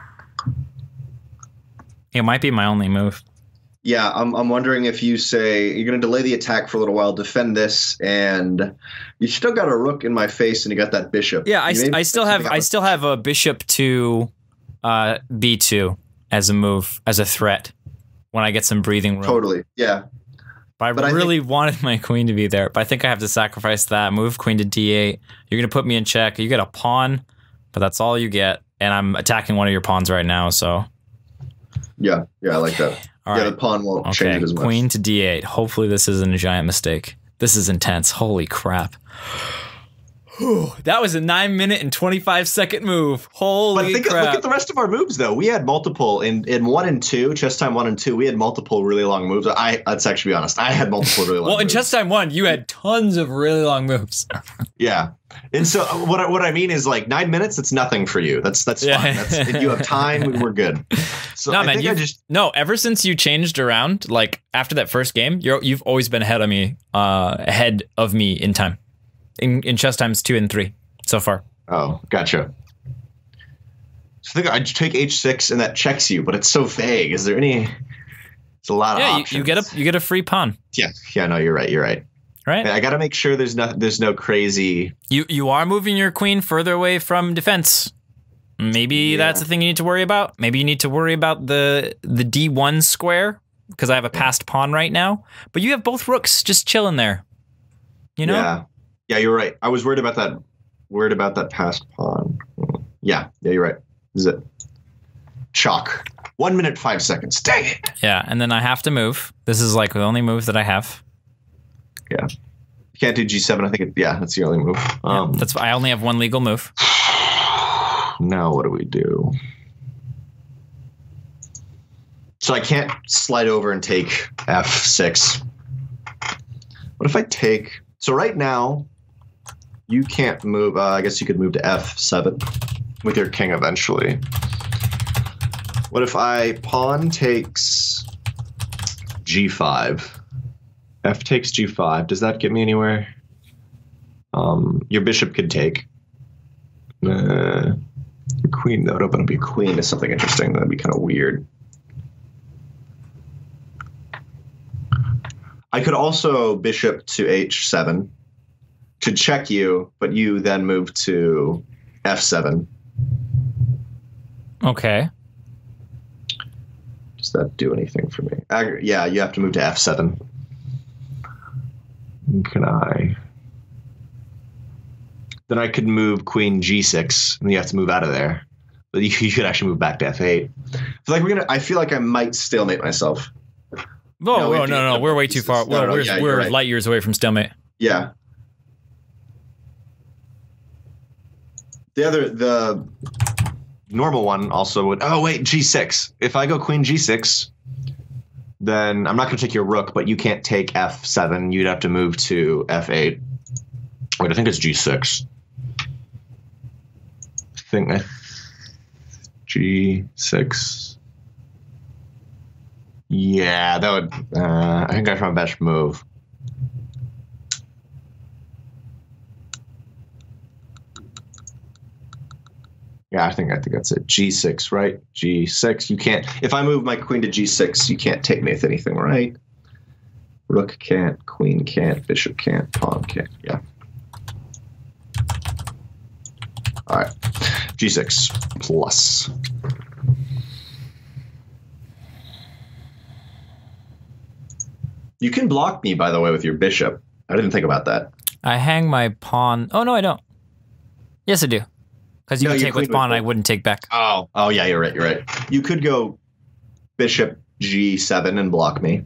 It might be my only move. Yeah, I'm, I'm wondering if you say you're going to delay the attack for a little while, defend this, and you still got a rook in my face, and you got that bishop. Yeah, I, st I still have I still have a bishop to uh, B two as a move, as a threat when I get some breathing room. Totally, yeah. But I but really I think, wanted my queen to be there, but I think I have to sacrifice that. Move queen to D eight. You're going to put me in check. You get a pawn, but that's all you get, and I'm attacking one of your pawns right now, so. Yeah, yeah, I like that. All yeah, right. The pawn won't okay. change it as much. Queen to D eight. Hopefully this isn't a giant mistake. This is intense. Holy crap. Whew, that was a nine minute and twenty-five second move. Holy but think, crap. Look at the rest of our moves, though. We had multiple. In, in one and two, chess time one and two, we had multiple really long moves. I Let's actually be honest. I had multiple really long well, moves. Well, in chess time one, you had tons of really long moves. Yeah. And so what I, what I mean is like nine minutes, it's nothing for you. That's that's yeah. fine. That's, if you have time, we're good. So no, I man, think I just no. Ever since you changed around, like after that first game, you're you've always been ahead of me, uh, ahead of me in time, in in chess times two and three so far. Oh, gotcha. So I think I'd take H six and that checks you, but it's so vague. Is there any? It's a lot yeah, of options. You, you get a you get a free pawn. Yeah, yeah. No, you're right. You're right. Right. I got to make sure there's no there's no crazy. You you are moving your queen further away from defense. Maybe yeah. that's the thing you need to worry about. Maybe you need to worry about the the D one square because I have a passed pawn right now. But you have both rooks just chilling there. You know? Yeah. Yeah, you're right. I was worried about that. Worried about that passed pawn. Yeah. Yeah, you're right. This is it. Chalk. One minute five seconds. Dang it. Yeah, and then I have to move. This is like the only move that I have. Yeah, you can't do G seven. I think it, yeah, that's the only move. Um, yeah, that's I only have one legal move. Now what do we do? So I can't slide over and take F six. What if I take? So right now, you can't move. Uh, I guess you could move to F seven with your king eventually. What if I pawn takes G five? F takes G five. Does that get me anywhere? Um, your bishop could take. Uh, your queen, though. It open up your queen to something interesting. That'd be kind of weird. I could also bishop to H seven to check you, but you then move to F seven. Okay. Does that do anything for me? Uh, yeah, you have to move to F seven. Can I? Then I could move queen G six, and you have to move out of there. But you, you could actually move back to F eight. I feel like we're gonna. I feel like I might stalemate myself. Whoa, no, whoa, no, no, we're way too far. No, no, we're yeah, we're right. light years away from stalemate. Yeah. The other, the normal one also would. Oh wait, G six. If I go queen G six. Then I'm not going to take your rook, but you can't take F seven. You'd have to move to F eight. Wait, I think it's G six. I think I G six. Yeah, that would. Uh, I think that's my best move. Yeah, I think I think that's it. G six, right? G six. You can't. If I move my queen to G six, you can't take me with anything, right? Rook can't, queen can't, bishop can't, pawn can't. Yeah. All right. G six plus. You can block me, by the way, with your bishop. I didn't think about that. I hang my pawn. Oh, no, I don't. Yes, I do. Because you No, can your take with queen pawn, would- I wouldn't take back. Oh, oh yeah, you're right. You're right. You could go bishop G seven and block me.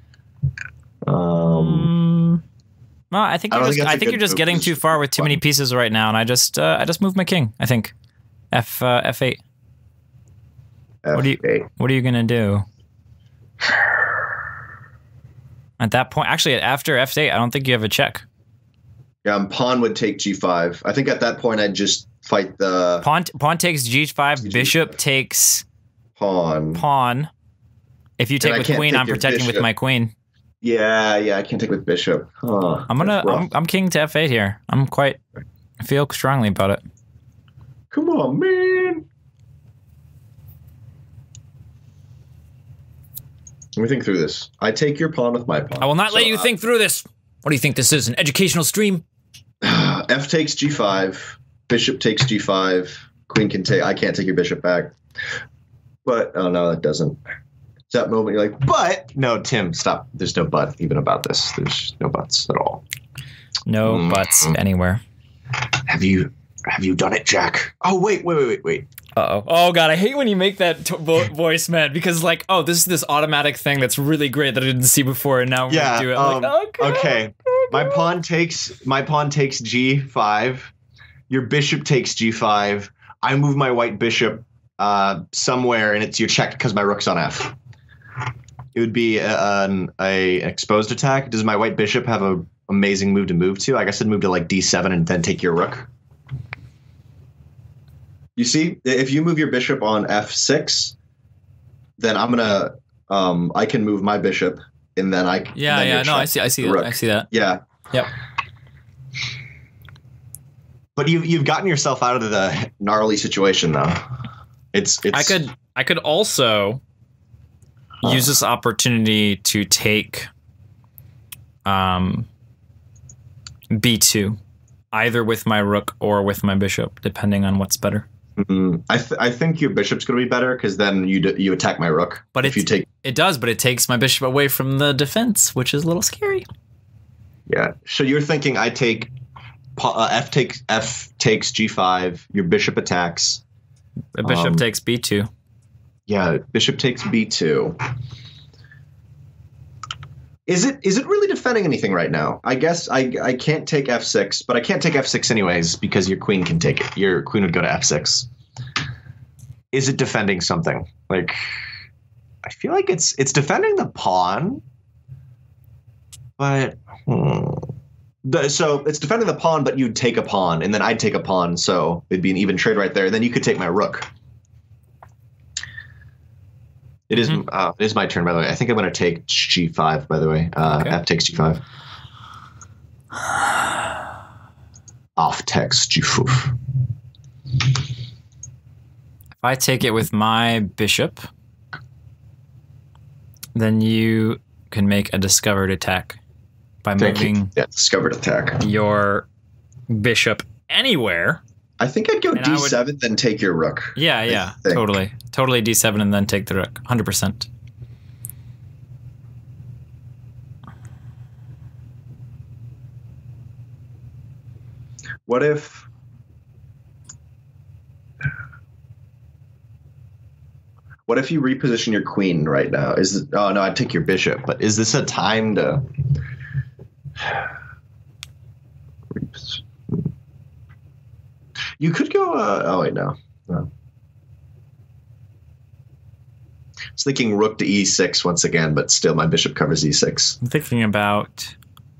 Um, Mm, well, I think I you're don't just, think that's I a think good you're just move. getting too far with too many pieces right now, and I just uh, I just moved my king. I think F uh, F eight. What do you F eight. What are you gonna do? At that point, actually, after F eight, I don't think you have a check. Yeah, um, pawn would take G five. I think at that point I'd just fight the Pawn Pawn takes G five. G Bishop five. takes pawn. pawn. If you take I with can't queen, take I'm your protecting with bishop. my queen. Yeah, yeah, I can't take with bishop. Huh, I'm gonna that's rough. I'm, I'm king to F eight here. I'm quite I feel strongly about it. Come on, man. Let me think through this. I take your pawn with my pawn. I will not let So, you uh, think through this. What do you think this is? An educational stream? F takes G five. Bishop takes G five. Queen can take. I can't take your bishop back. But oh no, that doesn't. It's that moment you're like, but no, Tim, stop. There's no but even about this. There's no buts at all. No Mm. buts anywhere. Have you have you done it, Jack? Oh wait, wait, wait, wait, wait. Uh-oh. Oh, God, I hate when you make that t- vo- voice, man, because, like, oh, this is this automatic thing that's really great that I didn't see before, and now we're Yeah. going to do it. Um, I'm like, oh, God. okay. My pawn takes my pawn takes G five. Your bishop takes G five. I move my white bishop uh, somewhere, and it's your check because my rook's on F. It would be a, an a exposed attack. Does my white bishop have a amazing move to move to? I guess I'd move to like D seven and then take your rook. You see, if you move your bishop on F six, then I'm gonna um, I can move my bishop, and then I Yeah, then yeah, your no, I check, see, I see the that. rook. I see that. Yeah. Yep. But you've you've gotten yourself out of the gnarly situation though. It's it's I could, I could also Huh. use this opportunity to take um, B two, either with my rook or with my bishop, depending on what's better. Mm, I th- I think your bishop's going to be better because then you d- you attack my rook. But if you it's- take It does, but it takes my bishop away from the defense, which is a little scary. yeah. So you're thinking I take pa- uh, F takes F takes G five. Your bishop attacks. The bishop Um, takes B two. Yeah, bishop takes B two. Is it is it really defending anything right now? I guess I I can't take F six, but I can't take F six anyways because your queen can take it. Your queen would go to F six. Is it defending something? Like I feel like it's it's defending the pawn, but hmm. The, so it's defending the pawn, but you'd take a pawn, and then I'd take a pawn, so it'd be an even trade right there. And then you could take my rook. It is, Mhm. uh, it is my turn, by the way. I think I'm going to take G five, by the way. Uh, Okay. F takes G five. Off text G five. If I take it with my bishop, then you can make a discovered attack by Thank you. moving Yeah, discovered attack. your bishop anywhere. I think I'd go And I D would- seven, then take your rook. Yeah, yeah, think. totally. Totally D seven and then take the rook. one hundred percent. What if... What if you reposition your queen right now? Is it, oh no, I'd take your bishop. But is this a time to? You could go. Uh, oh wait, no. no. I was thinking rook to E six once again, but still, my bishop covers E six. I'm thinking about.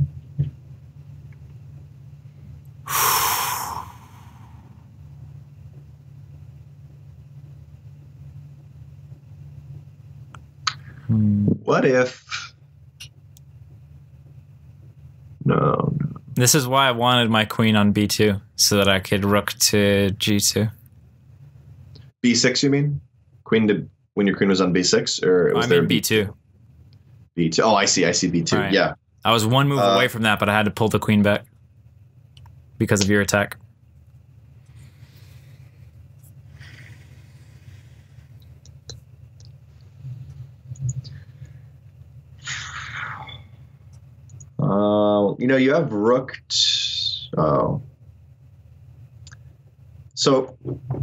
Hmm. What if? No, no. This is why I wanted my queen on B two, so that I could rook to G two. B six, you mean? Queen to when your queen was on B six, or was I there mean B two. B two. Oh, I see. I see B two. Right. Yeah. I was one move Uh, away from that, but I had to pull the queen back because of your attack. Uh, you know, you have rook. T- oh. So,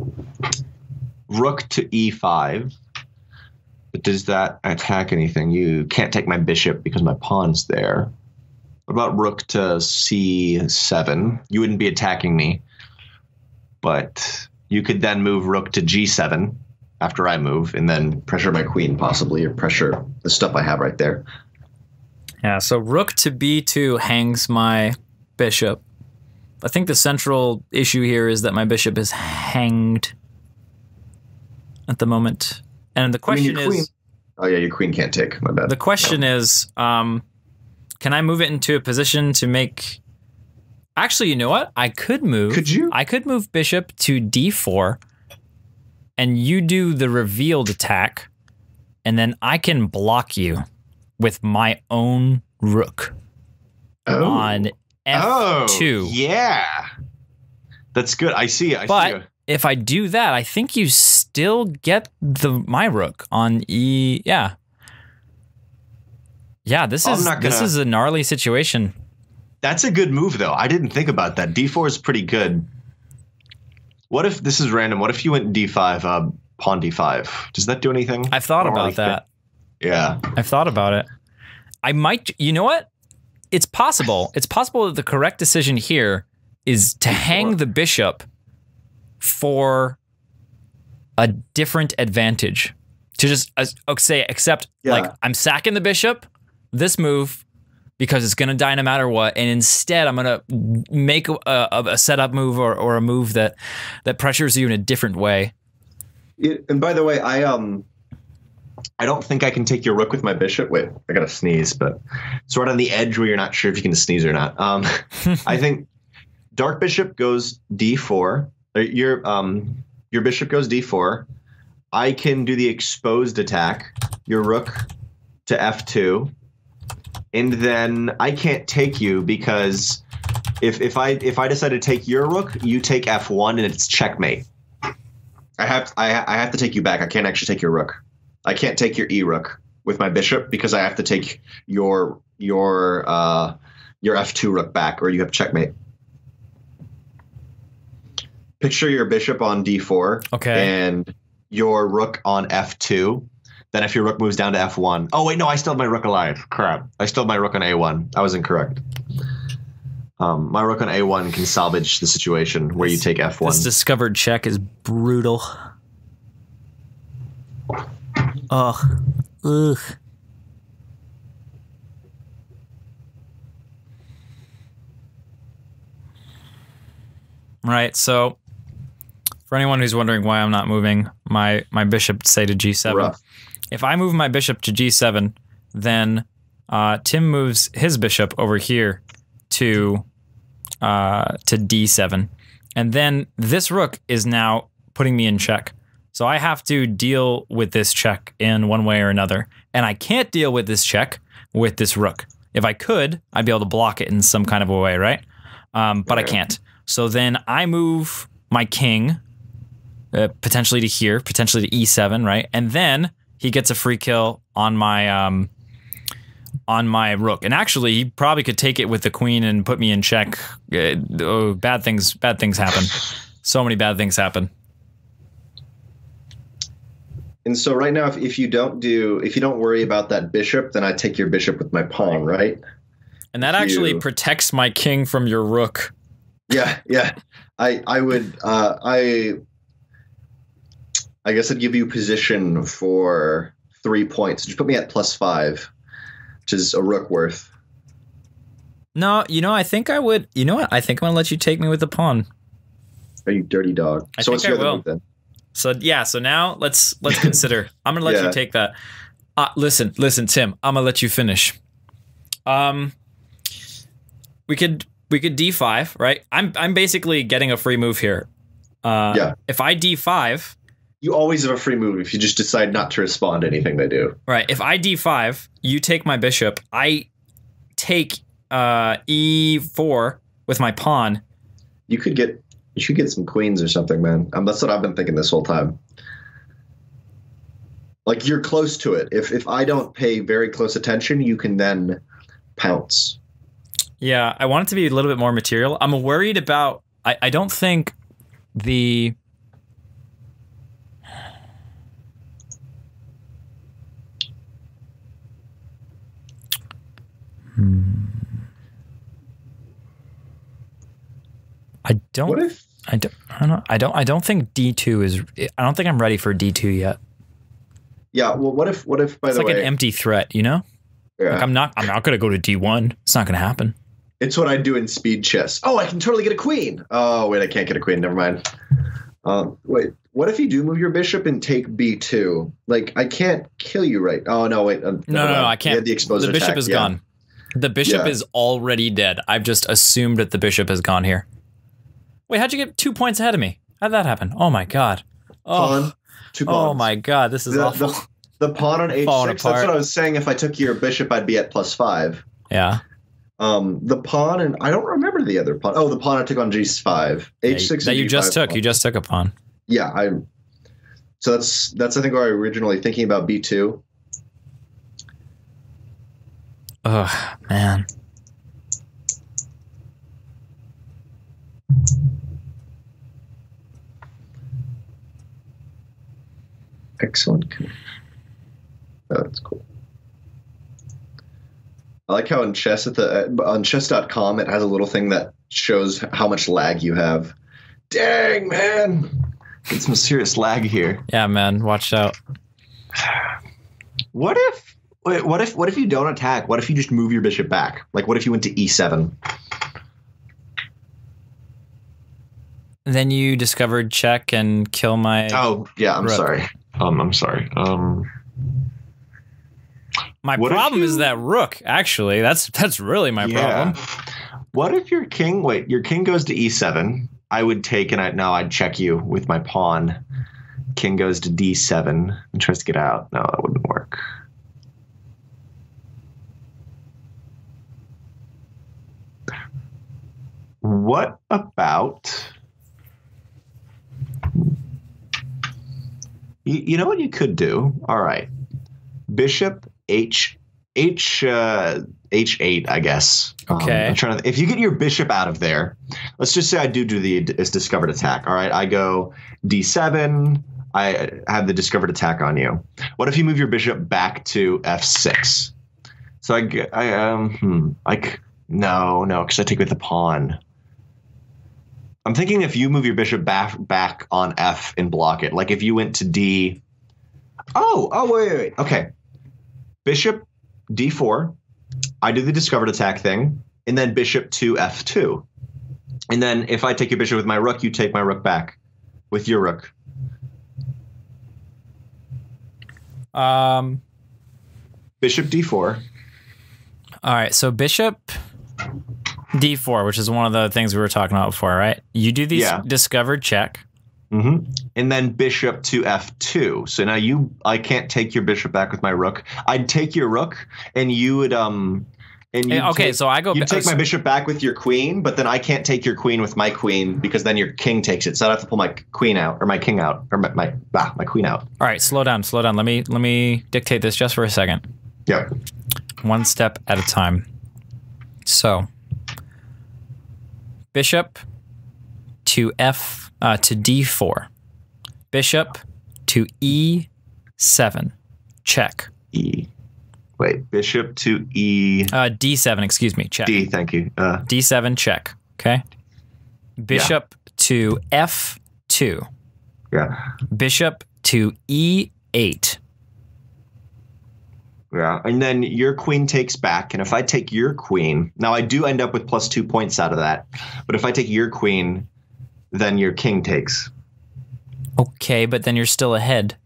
rook to E five. But does that attack anything? You can't take my bishop because my pawn's there. What about rook to C seven? You wouldn't be attacking me. But you could then move rook to G seven after I move, and then pressure my queen possibly, or pressure the stuff I have right there. Yeah, so rook to B two hangs my bishop. I think the central issue here is that my bishop is hanged at the moment. And the question I mean, is... Oh, yeah, your queen can't take. My bad. The question no. is, um, can I move it into a position to make... Actually, you know what? I could move... Could you? I could move bishop to D four, and you do the revealed attack, and then I can block you with my own rook oh. on F two. Oh, yeah. That's good. I see. I but see. You. If I do that, I think you still get the my rook on E. Yeah. Yeah, this is gonna, this is a gnarly situation. That's a good move, though. I didn't think about that. D four is pretty good. What if, this is random, what if you went D five, uh, pawn D five? Does that do anything? I've thought about really that. Think. Yeah. I've thought about it. I might, you know what? It's possible. It's possible that the correct decision here is to hang the bishop for a different advantage. To just uh, say, except Yeah. like I'm sacking the bishop, this move, because it's going to die no matter what. And instead, I'm going to make a, a, a setup move or, or a move that, that pressures you in a different way. It, and by the way, I um, I don't think I can take your rook with my bishop. Wait, I got to sneeze, but it's right on the edge where you're not sure if you can sneeze or not. Um, I think dark bishop goes D four. Your um, your bishop goes D four. I can do the exposed attack. Your rook to F two. And then I can't take you because if if I if I decide to take your rook, you take F one and it's checkmate. I have I I have to take you back. I can't actually take your rook. I can't take your E rook with my bishop because I have to take your your uh your F two rook back, or you have checkmate. Picture your bishop on D four. Okay. And your rook on F two. Then if your rook moves down to F one. Oh, wait, no, I still have my rook alive. Crap. I still have my rook on A one. I was incorrect. Um, my rook on A one can salvage the situation where you take F one. This discovered check is brutal. Ugh. Ugh. Right, so for anyone who's wondering why I'm not moving my, my bishop, say, to G seven. Rough. If I move my bishop to G seven, then uh, Tim moves his bishop over here to uh, to D seven. And then this rook is now putting me in check. So I have to deal with this check in one way or another. And I can't deal with this check with this rook. If I could, I'd be able to block it in some kind of a way, right? Um, but I can't. So then I move my king uh, potentially to here, potentially to E seven, right? And then he gets a free kill on my um, on my rook. And actually, he probably could take it with the queen and put me in check. Uh, oh, bad things, bad things happen. So many bad things happen. And so right now, if, if you don't do, if you don't worry about that bishop, then I take your bishop with my pawn, right? And that If actually you- protects my king from your rook. Yeah, yeah. I I would uh, I I guess I'd give you position for three points. Just put me at plus five, which is a rook worth. No, you know, I think I would. You know what? I think I'm gonna let you take me with the pawn. Are you dirty dog? I so think what's your I other will. move then? So yeah, so now let's let's consider. I'm gonna let Yeah. you take that. Uh, listen, listen, Tim. I'm gonna let you finish. Um, we could we could D five, right? I'm I'm basically getting a free move here. Uh, Yeah. If I D five, You always have a free move if you just decide not to respond to anything they do. Right. If I d five, you take my bishop. I take uh, e four with my pawn. You could get you should get some queens or something, man. Um, that's what I've been thinking this whole time. Like, you're close to it. If if I don't pay very close attention, you can then pounce. Yeah, I want it to be a little bit more material. I'm worried about... I, I don't think the... Hmm. I don't... What if... I don't, I don't. I don't. I don't think D two is. I don't think I'm ready for D two yet. Yeah. Well, what if? What if? By it's the like way, an empty threat, you know. Yeah. Like I'm not. I'm not gonna go to D one. It's not gonna happen. It's what I do in speed chess. Oh, I can totally get a queen. Oh, wait, I can't get a queen. Never mind. Um, wait. What if you do move your bishop and take B two? Like, I can't kill you, right? Oh no, wait. Um, no, no, no, I can't. The exposure The bishop attack. is yeah. gone. The bishop Yeah. is already dead. I've just assumed that the bishop has gone here. Wait, how'd you get two points ahead of me? How'd that happen? Oh my god. Oh, Pawn, two pawns. oh my god, this is the, awful. The, the pawn on H Falling six. That's apart. what I was saying. If I took your bishop, I'd be at plus five. Yeah. Um, the pawn, and I don't remember the other pawn. Oh, the pawn I took on G five. H six that and you G five just took. pawn. You just took a pawn. Yeah, I. So that's that's I think why I originally thinking about B two. Ugh, man. Excellent. Oh, that's cool. I like how in chess at the on chess dot com it has a little thing that shows how much lag you have. Dang, man. Get some serious lag here. Yeah, man. Watch out. What if wait, what if what if you don't attack? What if you just move your bishop back? Like, what if you went to E seven? Then you discovered check and kill my. Oh, yeah, I'm rook. sorry. Um, I'm sorry. Um, My what if problem is you- that rook. Actually, that's that's really my problem. What if your king? Wait, your king goes to E seven. I would take and I no, I'd check you with my pawn. King goes to D seven and tries to get out. No, that wouldn't work. What about? You, you know what you could do? All right, bishop H H uh, H eight, I guess. Okay. Um, I'm trying to. If you get your bishop out of there, let's just say I do do the is discovered attack. All right, I go D seven. I have the discovered attack on you. What if you move your bishop back to F six? So I get I um hmm, like no no because I take with the pawn. I'm thinking if you move your bishop back back on F and block it, like if you went to D. Oh oh wait wait wait okay. Bishop D four. I do the discovered attack thing, and then bishop to F two. And then if I take your bishop with my rook, you take my rook back with your rook. Um. Bishop D four. All right. So bishop D four, which is one of the things we were talking about before, right? You do these Yeah. discovered check. Mm-hmm. And then bishop to F two. So now you, I can't take your bishop back with my rook. I'd take your rook, and you would um. And you Okay, take, so I go. You ba- take my bishop back with your queen, but then I can't take your queen with my queen because then your king takes it. So I have to pull my queen out or my king out or my my, ah, my queen out. All right, slow down, slow down. Let me let me dictate this just for a second. Yep. One step at a time. So, bishop to F uh, to D four. Bishop to E seven. Check. E. Wait, bishop to E. Uh, D seven, excuse me. Check. D, thank you. Uh, D seven, check. Okay. Bishop to F two. yeah. Bishop to E eight. Yeah. And then your queen takes back. And if I take your queen, now I do end up with plus two points out of that. But if I take your queen, then your king takes. Okay, but then you're still ahead.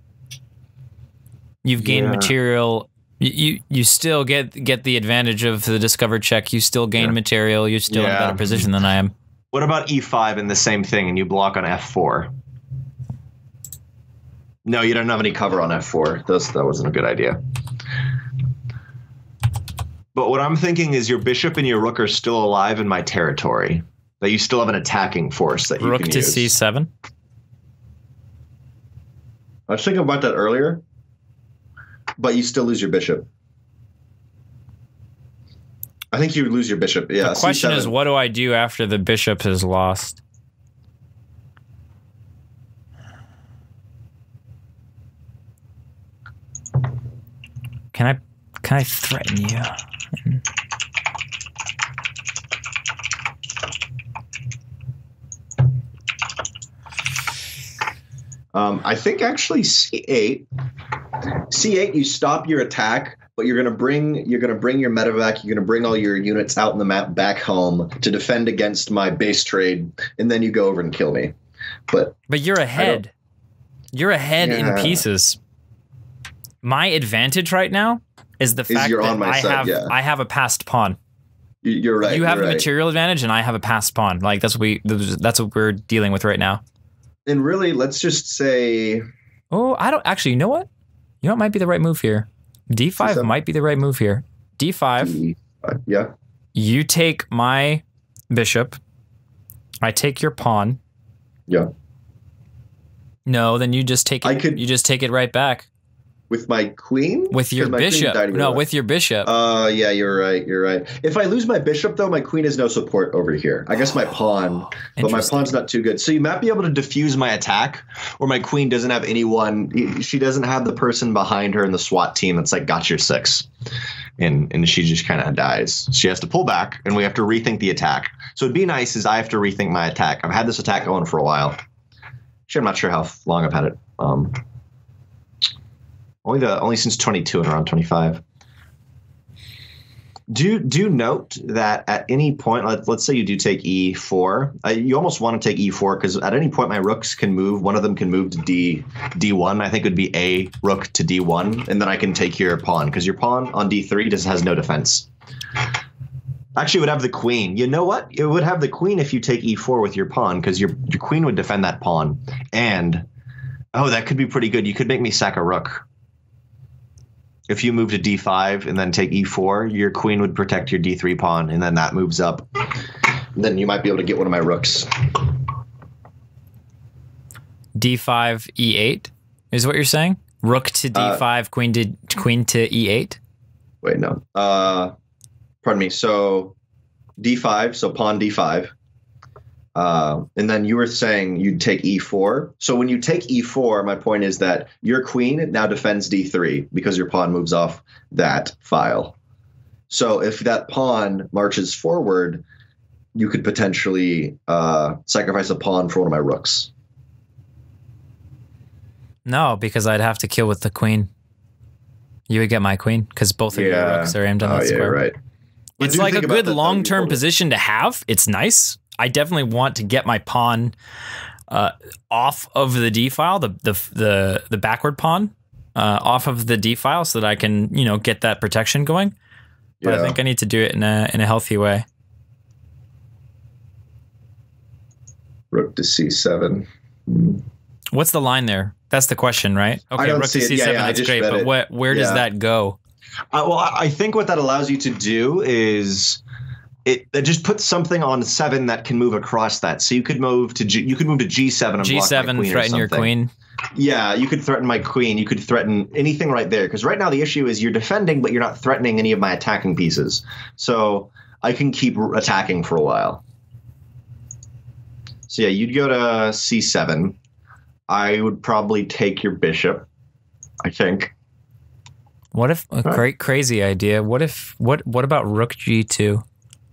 You've gained Yeah. material. You, you you still get get the advantage of the discovered check. You still gain Yeah. material. You're still in a Yeah. better position than I am. What about E five and the same thing and you block on F four? No, you don't have any cover on F four. That's, that wasn't a good idea. But what I'm thinking is your bishop and your rook are still alive in my territory. That you still have an attacking force that you Rook can to use. C seven. I was thinking about that earlier, but you still lose your bishop. I think you would lose your bishop. Yeah. The question C seven. is, what do I do after the bishop is lost? Can I can I threaten you? Um, I think actually C eight. C eight, you stop your attack, but you're gonna bring you're gonna bring your medevac. You're gonna bring all your units out in the map back home to defend against my base trade, and then you go over and kill me. But but you're ahead. You're ahead Yeah. in pieces. My advantage right now is the Is fact you're that on my I side, have yeah. I have a passed pawn. you- you're right. You have you're a right. material advantage, and I have a passed pawn. Like that's what we that's what we're dealing with right now. And really, let's just say Oh, I don't actually. You know what? You know what might be the right move here. D five C seven. might be the right move here. D five. E five. Yeah. You take my bishop. I take your pawn. Yeah. No, then you just take it. I could- you just take it right back With my queen? with your 'Cause my queen bishop. died No, away. with your bishop. Uh, yeah, you're right. You're right. If I lose my bishop, though, my queen has no support over here. I guess my pawn, but my Interesting. pawn's not too good. So you might be able to diffuse my attack, or my queen doesn't have anyone. She doesn't have the person behind her in the SWAT team that's like, got your six. And, and she just kind of dies. She has to pull back, and we have to rethink the attack. So it'd be nice is I have to rethink my attack. I've had this attack going for a while. Actually, I'm not sure how long I've had it. Um, Only the only since twenty-two and around twenty-five. Do do note that at any point, let, let's say you do take E four, uh, you almost want to take E four because at any point my rooks can move. One of them can move to D D1. I think it would be A rook to D one, and then I can take your pawn because your pawn on D three just has no defense. Actually, it would have the queen. You know what? It would have the queen if you take E four with your pawn because your your queen would defend that pawn. And oh, that could be pretty good. You could make me sack a rook. If you move to D five and then take E four, your queen would protect your D three pawn, and then that moves up. Then you might be able to get one of my rooks. D five, E eight is what you're saying? Rook to D five, Uh, queen to queen to E eight? Wait, no. Uh, pardon me. So D five, so pawn D five. Uh, and then you were saying you'd take E four. So when you take E four, my point is that your queen now defends D three because your pawn moves off that file. So if that pawn marches forward, you could potentially uh, sacrifice a pawn for one of my rooks. No, because I'd have to kill with the queen. You would get my queen because both of your rooks are aimed on oh, that yeah, square. right. But It's do like a think about good that, though. long-term You- position to have. It's nice. I definitely want to get my pawn uh, off of the D file, the the the, the backward pawn uh, off of the D file, so that I can you know get that protection going. But I Yeah. think I need to do it in a in a healthy way. Rook to C seven. What's the line there? That's the question, right? Okay, don't rook see to it. C seven. Yeah, yeah, I that's just great, read but it. what where does Yeah. that go? Uh, well, I I think what that allows you to do is it, it just puts something on seven that can move across that. So you could move to G, you could move to G seven and G block my seven, queen or threaten your something. queen. Yeah, you could threaten my queen. You could threaten anything right there. Because right now the issue is you're defending, but you're not threatening any of my attacking pieces. So I can keep r- attacking for a while. So yeah, you'd go to C seven. I would probably take your bishop, I think. What if a great crazy idea? What if what what about rook G two?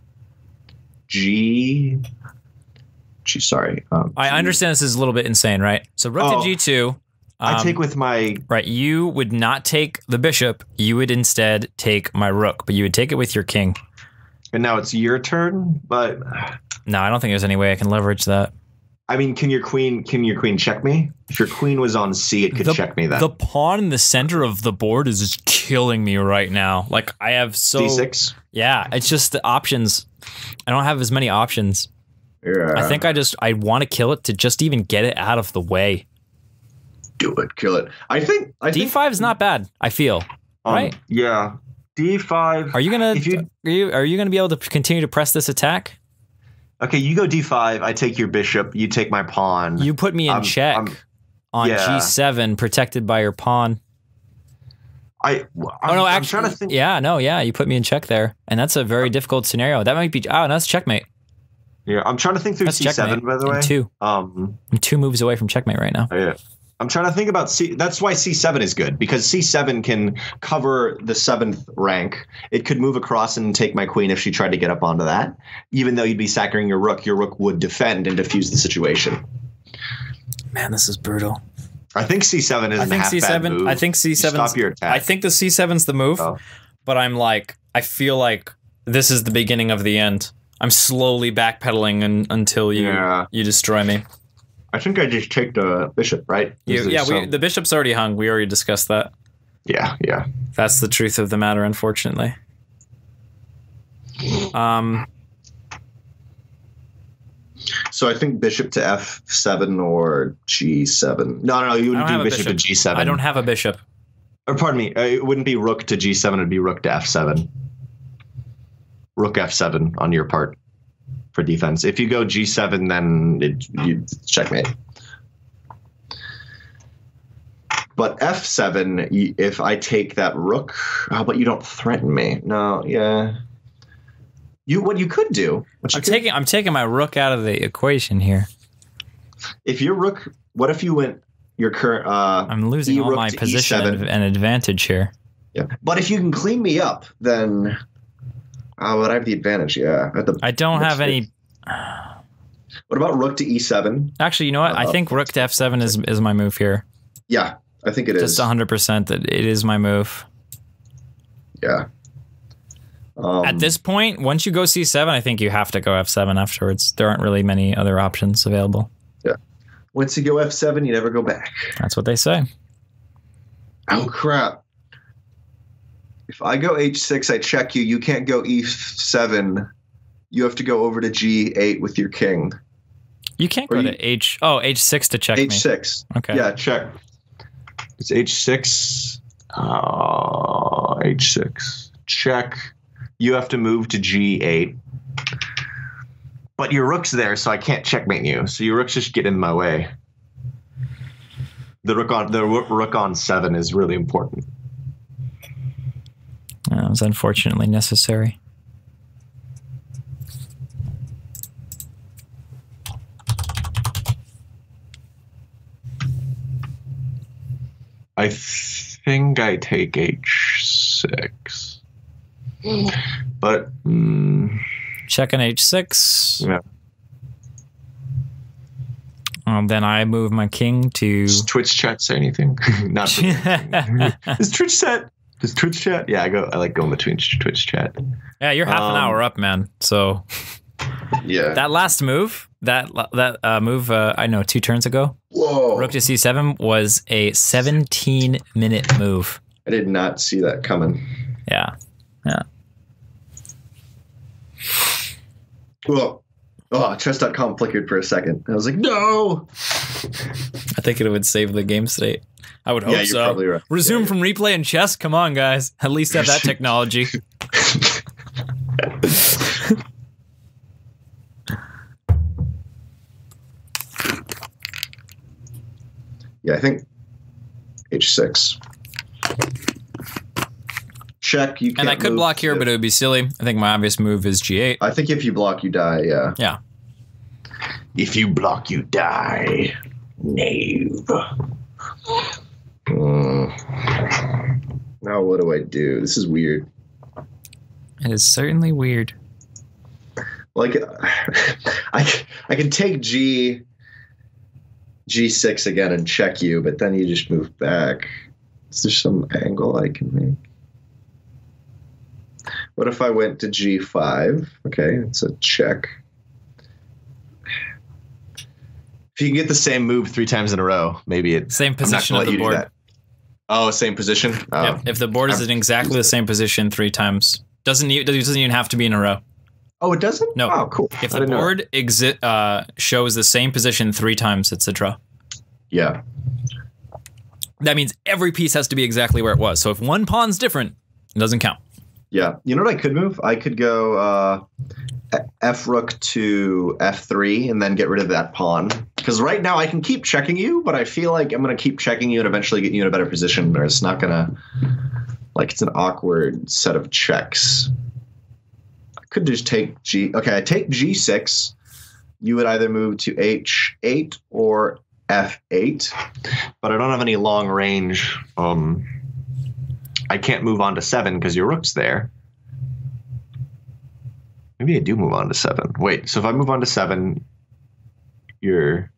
G. G. Sorry. Um, I G- understand this is a little bit insane, right? So rook Oh, to G two. I um, take with my. Right, you would not take the bishop. You would instead take my rook, but you would take it with your king. And now it's your turn, but No, I don't think there's any way I can leverage that. I mean, can your queen? Can your queen check me? If your queen was on C, it could the, check me. Then The pawn in the center of the board is just killing me right now. Like I have so D six. Yeah, it's just the options. I don't have as many options. Yeah. I think I just I want to kill it to just even get it out of the way. Do it, kill it. I think I D five is not bad. I feel Um, right. Yeah. D five. Are you gonna If you, are you are you gonna be able to continue to press this attack? okay, you go D five. I take your bishop. You take my pawn. You put me in I'm- check I'm- on yeah. G seven, protected by your pawn. I. I'm, Oh no, I'm actually, trying to think. yeah, no, yeah, you put me in check there, and that's a very difficult scenario. That might be. Oh, that's checkmate. Yeah, I'm trying to think through That's C seven. checkmate. By the In way, two. Um. I'm two moves away from checkmate right now. Yeah. I'm trying to think about C. That's why C seven is good, because C seven can cover the seventh rank. It could move across and take my queen if she tried to get up onto that. Even though you'd be sackering your rook, your rook would defend and diffuse the situation. Man, this is brutal. I think C seven isn't I think half C seven. bad move. I think C seven. Stop your attack. I think the C seven's the move, Oh. but I'm like, I feel like this is the beginning of the end. I'm slowly backpedaling and, until you Yeah. you destroy me. I think I just take the bishop, right? You, Is there yeah, we, some- the bishop's already hung. We already discussed that. yeah, yeah. That's the truth of the matter, unfortunately. Um, So I think bishop to F seven or G seven. No, no, no. You I don't wouldn't have do a bishop, bishop. to G seven. I don't have a bishop. Or pardon me. uh, It wouldn't be rook to G seven. It'd be rook to F seven. Rook F seven on your part for defense. If you go G seven, then it, you checkmate. But F seven, y- if I take that rook, oh, but you don't threaten me. No, yeah. You what you could do? What you I'm could, taking I'm taking my rook out of the equation here. if your rook, what if you went your current? Uh, I'm losing E all rook my to E position seven. and, and advantage here. Yeah, but if you can clean me up, then oh, but I have the advantage. Yeah, at the, I don't let's have any. see. What about rook to E seven? Actually, you know what? I Uh, think rook to F seven is is my move here. Yeah, I think it is. Just one hundred percent that it is my move. Yeah. Um, At this point, once you go C seven, I think you have to go F seven afterwards. There aren't really many other options available. yeah. Once you go F seven, you never go back. That's what they say. Oh crap! If I go H six, I check you. You can't go E seven. You have to go over to G eight with your king. You can't Or go you- to H. Oh, H six to check H me. six. Okay. Yeah, check. It's H six. Uh, H six. Check. You have to move to G eight. But your rook's there, so I can't checkmate you. So your rook's just get in my way. The rook on the rook rook on seven is really important. That was unfortunately necessary. I think I take H six. But mm, Checking H six. yeah. Um, then I move my king to. Does Twitch chat say anything? Not really. yeah, Does Twitch chat? Does Twitch chat? Yeah, I go. I like going between Twitch chat. you're half Um, an hour up, man. So Yeah. that last move, that that uh, move, uh, I know, two turns ago, Whoa! rook to C seven was a seventeen minute move. I did not see that coming. Yeah, yeah. Whoa. Oh, chess dot com flickered for a second. I was like, no. I think it would save the game state. I would hope Yeah, you're so. probably right. Resume Yeah, from replay in chess. Come on, guys. At least have that technology. Yeah, I think H six. Check. You can't And I could move block here, to- but it would be silly. I think my obvious move is G eight. I think if you block, you die. Yeah. Yeah. If you block, you die. Knave. Mm. Now what do I do? This is weird. It is certainly weird. Like, I I can take G G six again and check you, but then you just move back. Is there some angle I can make? What if I went to G five? Okay, it's a check. If you can get the same move three times in a row, maybe it's Same position of the board. Oh, same position. Oh. Yep. If the board is in exactly the same position three times, doesn't e- doesn't even have to be in a row. Oh, it doesn't. No. Oh, cool. If I the didn't know. board exi- uh, shows the same position three times, it's a draw. Yeah. that means every piece has to be exactly where it was. So if one pawn's different, it doesn't count. Yeah. You know what I could move? I could go uh, F rook to F three and then get rid of that pawn. Because right now I can keep checking you, but I feel like I'm going to keep checking you and eventually get you in a better position, or it's not going to, like, it's an awkward set of checks. I could just take G. Okay, I take G six. You would either move to H eight or F eight, but I don't have any long range. Um, I can't move on to seven because your rook's there. Maybe I do move on to seven. Wait, so if I move on to seven, your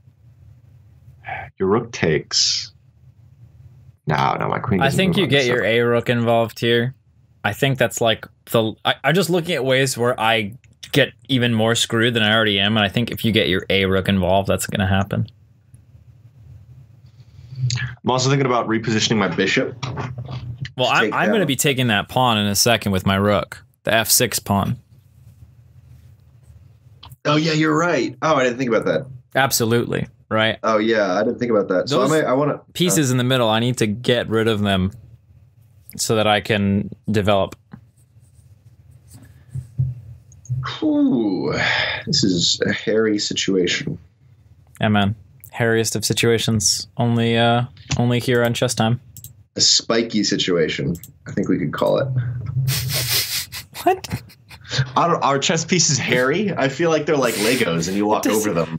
your rook takes. No, no, my queen. I think you get your A rook involved here. I think that's like the. I, I'm just looking at ways where I get even more screwed than I already am, and I think if you get your A rook involved, that's going to happen. I'm also thinking about repositioning my bishop. Well, I'm, I'm going to be taking that pawn in a second with my rook, the F six pawn. Oh yeah, you're right. Oh, I didn't think about that. Absolutely, right? Oh yeah, I didn't think about that. Those so I, may, I want to pieces uh, in the middle. I need to get rid of them so that I can develop. Ooh, this is a hairy situation. Yeah, man. Hairiest of situations. Only, uh, only here on Chess Time. A spiky situation, I think we could call it. What? Our, our chess pieces hairy? I feel like they're like Legos, and you walk over them.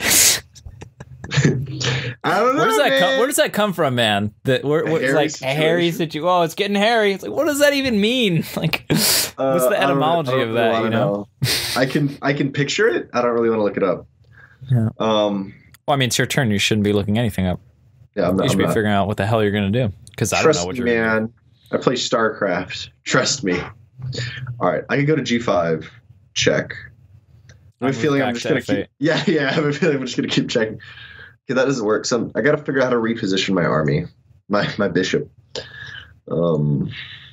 I don't know. Where does that man. come? Where does that come from, man? That where, where, it's like situation. a hairy situation. Oh, it's getting hairy. It's like, what does that even mean? Like, uh, what's the etymology of that? Really you know? know, I can I can picture it. I don't really want to look it up. Yeah. Um. Well, I mean, it's your turn. You shouldn't be looking anything up. Yeah, I'm not, you should I'm be not. figuring out what the hell you're gonna do. Because I don't know what you're me, gonna man. do. I play StarCraft. Trust me. All right, I can go to G five. Check. I have a feeling I'm just gonna keep. Yeah, yeah. I have a feeling I'm just gonna keep checking. Okay, that doesn't work. So I'm, I got to figure out how to reposition my army, my my bishop. Um.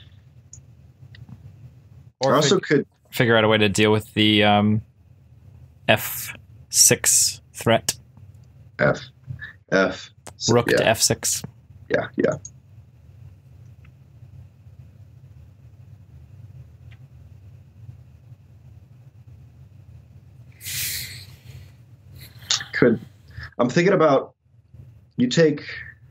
Or I also fig could figure out a way to deal with the um, F six threat. F, F. Rook yeah. to F six. Yeah, yeah. Could I'm thinking about you take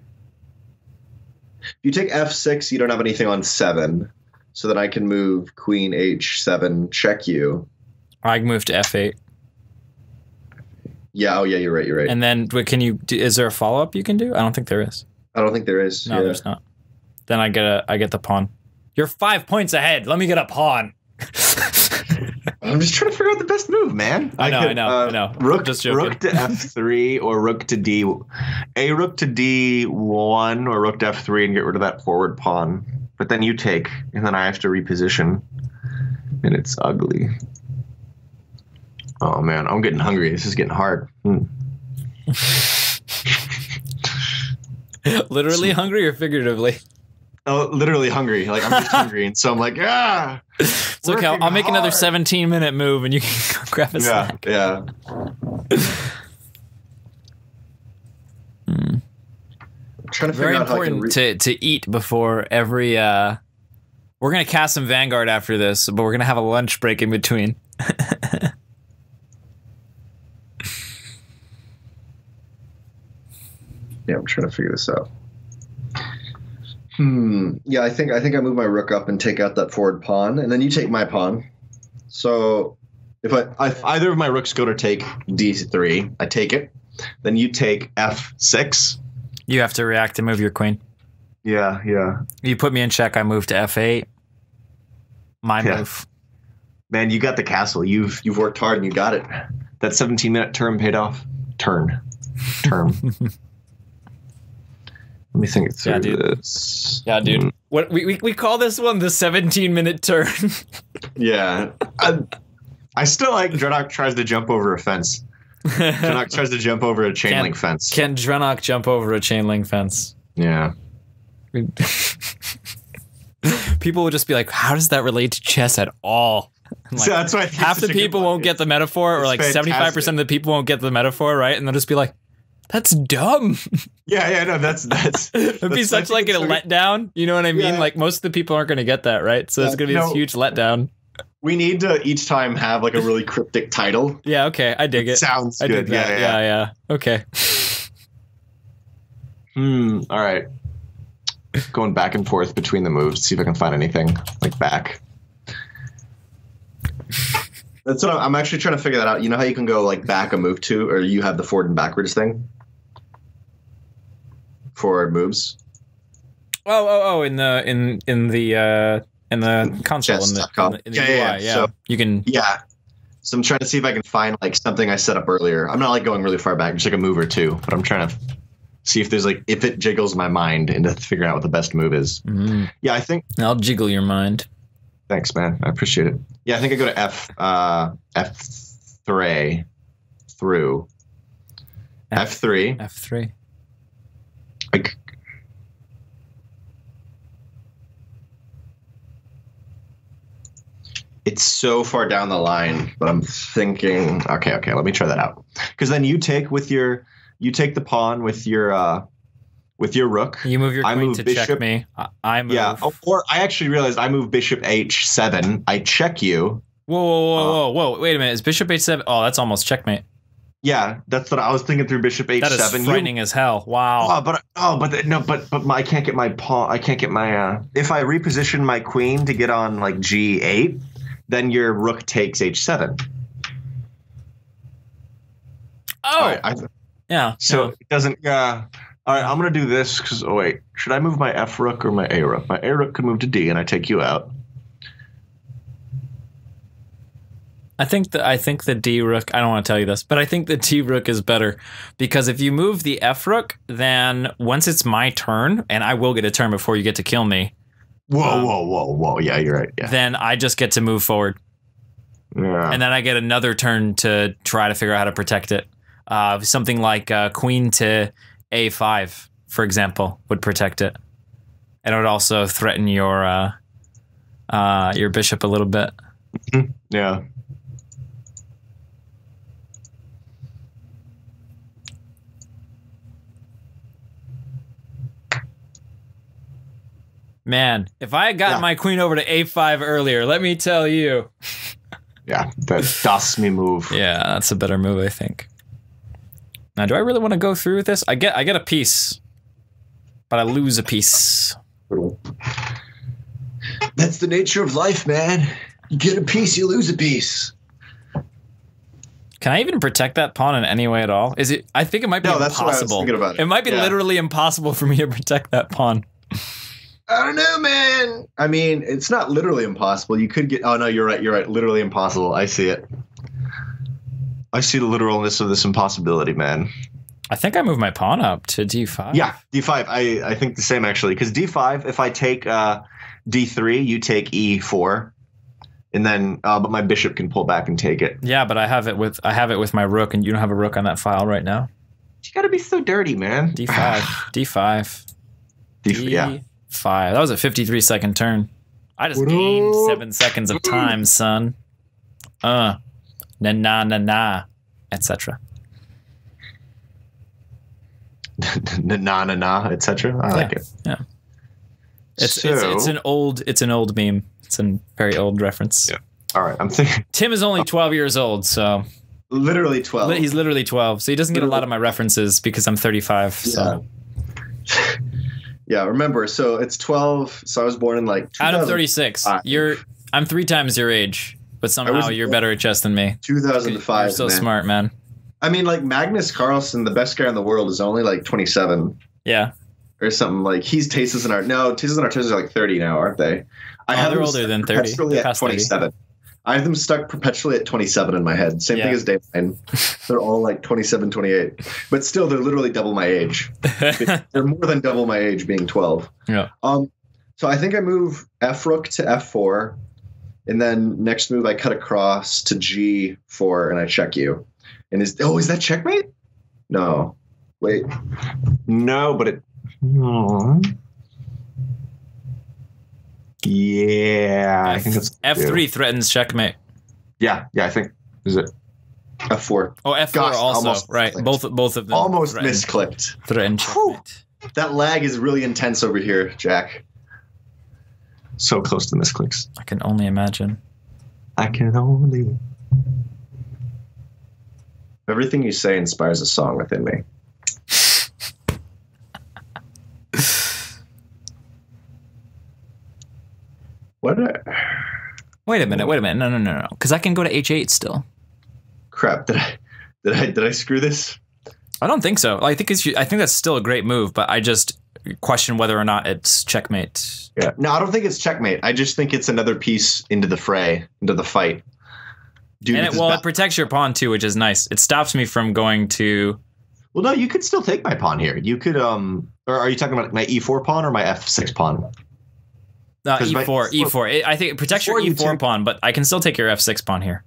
you take F six. You don't have anything on seven, so that I can move Queen H seven. Check you. I move to F eight. Yeah. Oh, yeah. You're right. You're right. And then, can you? Do, is there a follow up you can do? I don't think there is. I don't think there is. No, yeah. there's not. Then I get a. I get the pawn. You're five points ahead. Let me get a pawn. I'm just trying to figure out the best move, man. I know. I, could, I know. uh, I know. Rook, just joking. rook to F three or rook to D. A rook to D one or rook to F three and get rid of that forward pawn. But then you take, and then I have to reposition, and it's ugly. Oh man, I'm getting hungry. This is getting hard. Hmm. Literally hungry or figuratively? Oh, literally hungry. Like I'm just hungry, and so I'm like, ah. It's okay. I'll, I'll make hard. another seventeen minute move, and you can go grab a yeah, snack. Yeah. hmm. Trying to Very figure out important how I can to to eat before every. Uh, we're gonna cast some Vanguard after this, but we're gonna have a lunch break in between. Yeah, I'm trying to figure this out. Hmm. Yeah, I think I think I move my rook up and take out that forward pawn, and then you take my pawn. So if I if either of my rooks go to take D three, I take it. Then you take F six. You have to react to move your queen. Yeah, yeah. You put me in check. I move to F eight. My yeah. move. Man, you got the castle. You've you've worked hard and you got it. That seventeen minute term paid off. Turn. Term. Let me think through yeah, dude. this. Yeah, dude. Mm. What we, we we call this one the seventeen minute turn. Yeah. I, I still like DrennoC tries to jump over a fence. DrennoC tries to jump over a chain can, link fence. Can DrennoC jump over a chain link fence? Yeah. People would just be like, how does that relate to chess at all? Like, so that's why half the people won't get the metaphor, or like seventy-five percent of the people won't get the metaphor, right? And they'll just be like, That's dumb. Yeah, yeah, no, that's that's. It'd be that's, such like a letdown. You know what I mean? Yeah. Like most of the people aren't going to get that, right? So Yeah, it's going to be no. this huge letdown. We need to each time have like a really cryptic title. Yeah. Okay. I dig it. Sounds I good. dig that. Yeah, yeah. yeah. Yeah. Okay. Hmm. All right. Going back and forth between the moves, see if I can find anything like back. That's what I'm, I'm actually trying to figure that out. You know how you can go like back a move to, or you have the forward and backwards thing? Forward moves. Oh, oh, oh! In the in in the uh, in the console, in the, Chess. in the, in the Yeah, U I, yeah, yeah. so- you can. Yeah. So I'm trying to see if I can find like something I set up earlier. I'm not like going really far back, just like a move or two, but I'm trying to see if there's like if it jiggles my mind into figuring out what the best move is. Mm, Yeah, I think. I'll jiggle your mind. Thanks, man. I appreciate it. Yeah, I think I go to F. Uh, F three through F three. F three. Like, it's so far down the line, but I'm thinking, okay, okay, let me try that out. Because then you take with your, you take the pawn with your, uh, with your rook. You move your I queen move to bishop. check me. I, I move. Yeah. Oh, or I actually realized I move bishop H seven. I check you. Whoa, whoa, whoa, whoa, whoa! Wait a minute. Is bishop H seven? Oh, that's almost checkmate. Yeah, that's what I was thinking through bishop H That seven. is frightening You, as hell. Wow. oh, but oh, but no, but but my, I can't get my pawn. I can't get my. Uh, if I reposition my queen to get on like G eight, then your rook takes H seven. oh, All right, I, yeah. so yeah. it doesn't. Yeah. All right, I'm gonna do this because. Oh wait, should I move my F rook or my A rook? My A rook could move to D, and I take you out. I think the I think the D rook. I don't want to tell you this, but I think the D rook is better because if you move the F rook, then once it's my turn, and I will get a turn before you get to kill me. Whoa, Um, whoa, whoa, whoa! Yeah, you're right. Yeah. Then I just get to move forward, Yeah. and then I get another turn to try to figure out how to protect it. Uh, something like uh, queen to A five, for example, would protect it, and it would also threaten your uh, uh, your bishop a little bit. Yeah. Man, if I had gotten Yeah. my queen over to A five earlier, let me tell you. Yeah. That does me move. Yeah, that's a better move, I think. Now, do I really want to go through with this? I get I get a piece, but I lose a piece. That's the nature of life, man. You get a piece, you lose a piece. Can I even protect that pawn in any way at all? Is it? I think it might be No, that's what I was impossible. thinking about it. It might be Yeah. literally impossible for me to protect that pawn. I don't know, man. I mean, it's not literally impossible. You could get. Oh no, you're right. You're right. Literally impossible. I see it. I see the literalness of this impossibility, man. I think I moved my pawn up to D five. Yeah, D five. I I think the same actually, because D five. If I take uh, D three, you take E four, and then uh, but my bishop can pull back and take it. Yeah, but I have it with I have it with my rook, and you don't have a rook on that file right now. You gotta be so dirty, man. D five. D five. D, D yeah. five. That was a fifty-three second turn. I just gained seven seconds of time, son. Uh, na na na na, et cetera. na na na na, et cetera. I like Yeah. it. Yeah. It's, it's So- it's an old it's an old meme. It's a very old reference. Yeah. All right, I'm thinking Tim is only twelve years old, so literally twelve. he's literally twelve. So he doesn't get a lot of my references because I'm thirty-five. So Yeah, remember, so it's twelve. So I was born in like out of two thousand thirty-six, five. you're I'm three times your age, but somehow was- you're better at chess than me. two thousand five. You're so man. smart, man. I mean, like Magnus Carlsen, the best guy in the world, is only like twenty-seven Yeah. or something. Like he's Tastes and Art. No, Tastes and Artistas are like thirty now, aren't they? I Oh, have they're them older stuck than thirty. perpetually They're at past thirty. twenty-seven. I have them stuck perpetually at twenty-seven in my head. Same Yeah. thing as Dave. Mine. They're all like twenty-seven, twenty-eight. But still, they're literally double my age. They're more than double my age, being twelve. Yeah. Um, so I think I move F rook to F four, and then next move I cut across to G four, and I check you. And is oh is that checkmate? No, wait, No, but it. No. Yeah, I think that's F three threatens checkmate. Yeah, yeah, I think is it. F four. Oh, F four Gosh, also. almost Right. misclicked. Both both of them. Almost threaten- misclicked. Threaten checkmate. That lag is really intense over here, Jack. So close to misclicks. I can only imagine. I can only. Everything you say inspires a song within me. What? A, Wait a minute. Wait a minute. No, no, no, no. Because I can go to H eight still. crap! Did I? Did I? Did I screw this? I don't think so. I think it's. I think that's still a great move, but I just question whether or not it's checkmate. Yeah. No, I don't think it's checkmate. I just think it's another piece into the fray, into the fight. Dude, And it, well, it protects your pawn too, which is nice. It stops me from going to. Well, no, you could still take my pawn here. You could. Um. Or are you talking about my e four pawn or my f six pawn? Uh, 'Cause e four, my- E four. It, I think it protects your before you E four take- pawn, but I can still take your F six pawn here.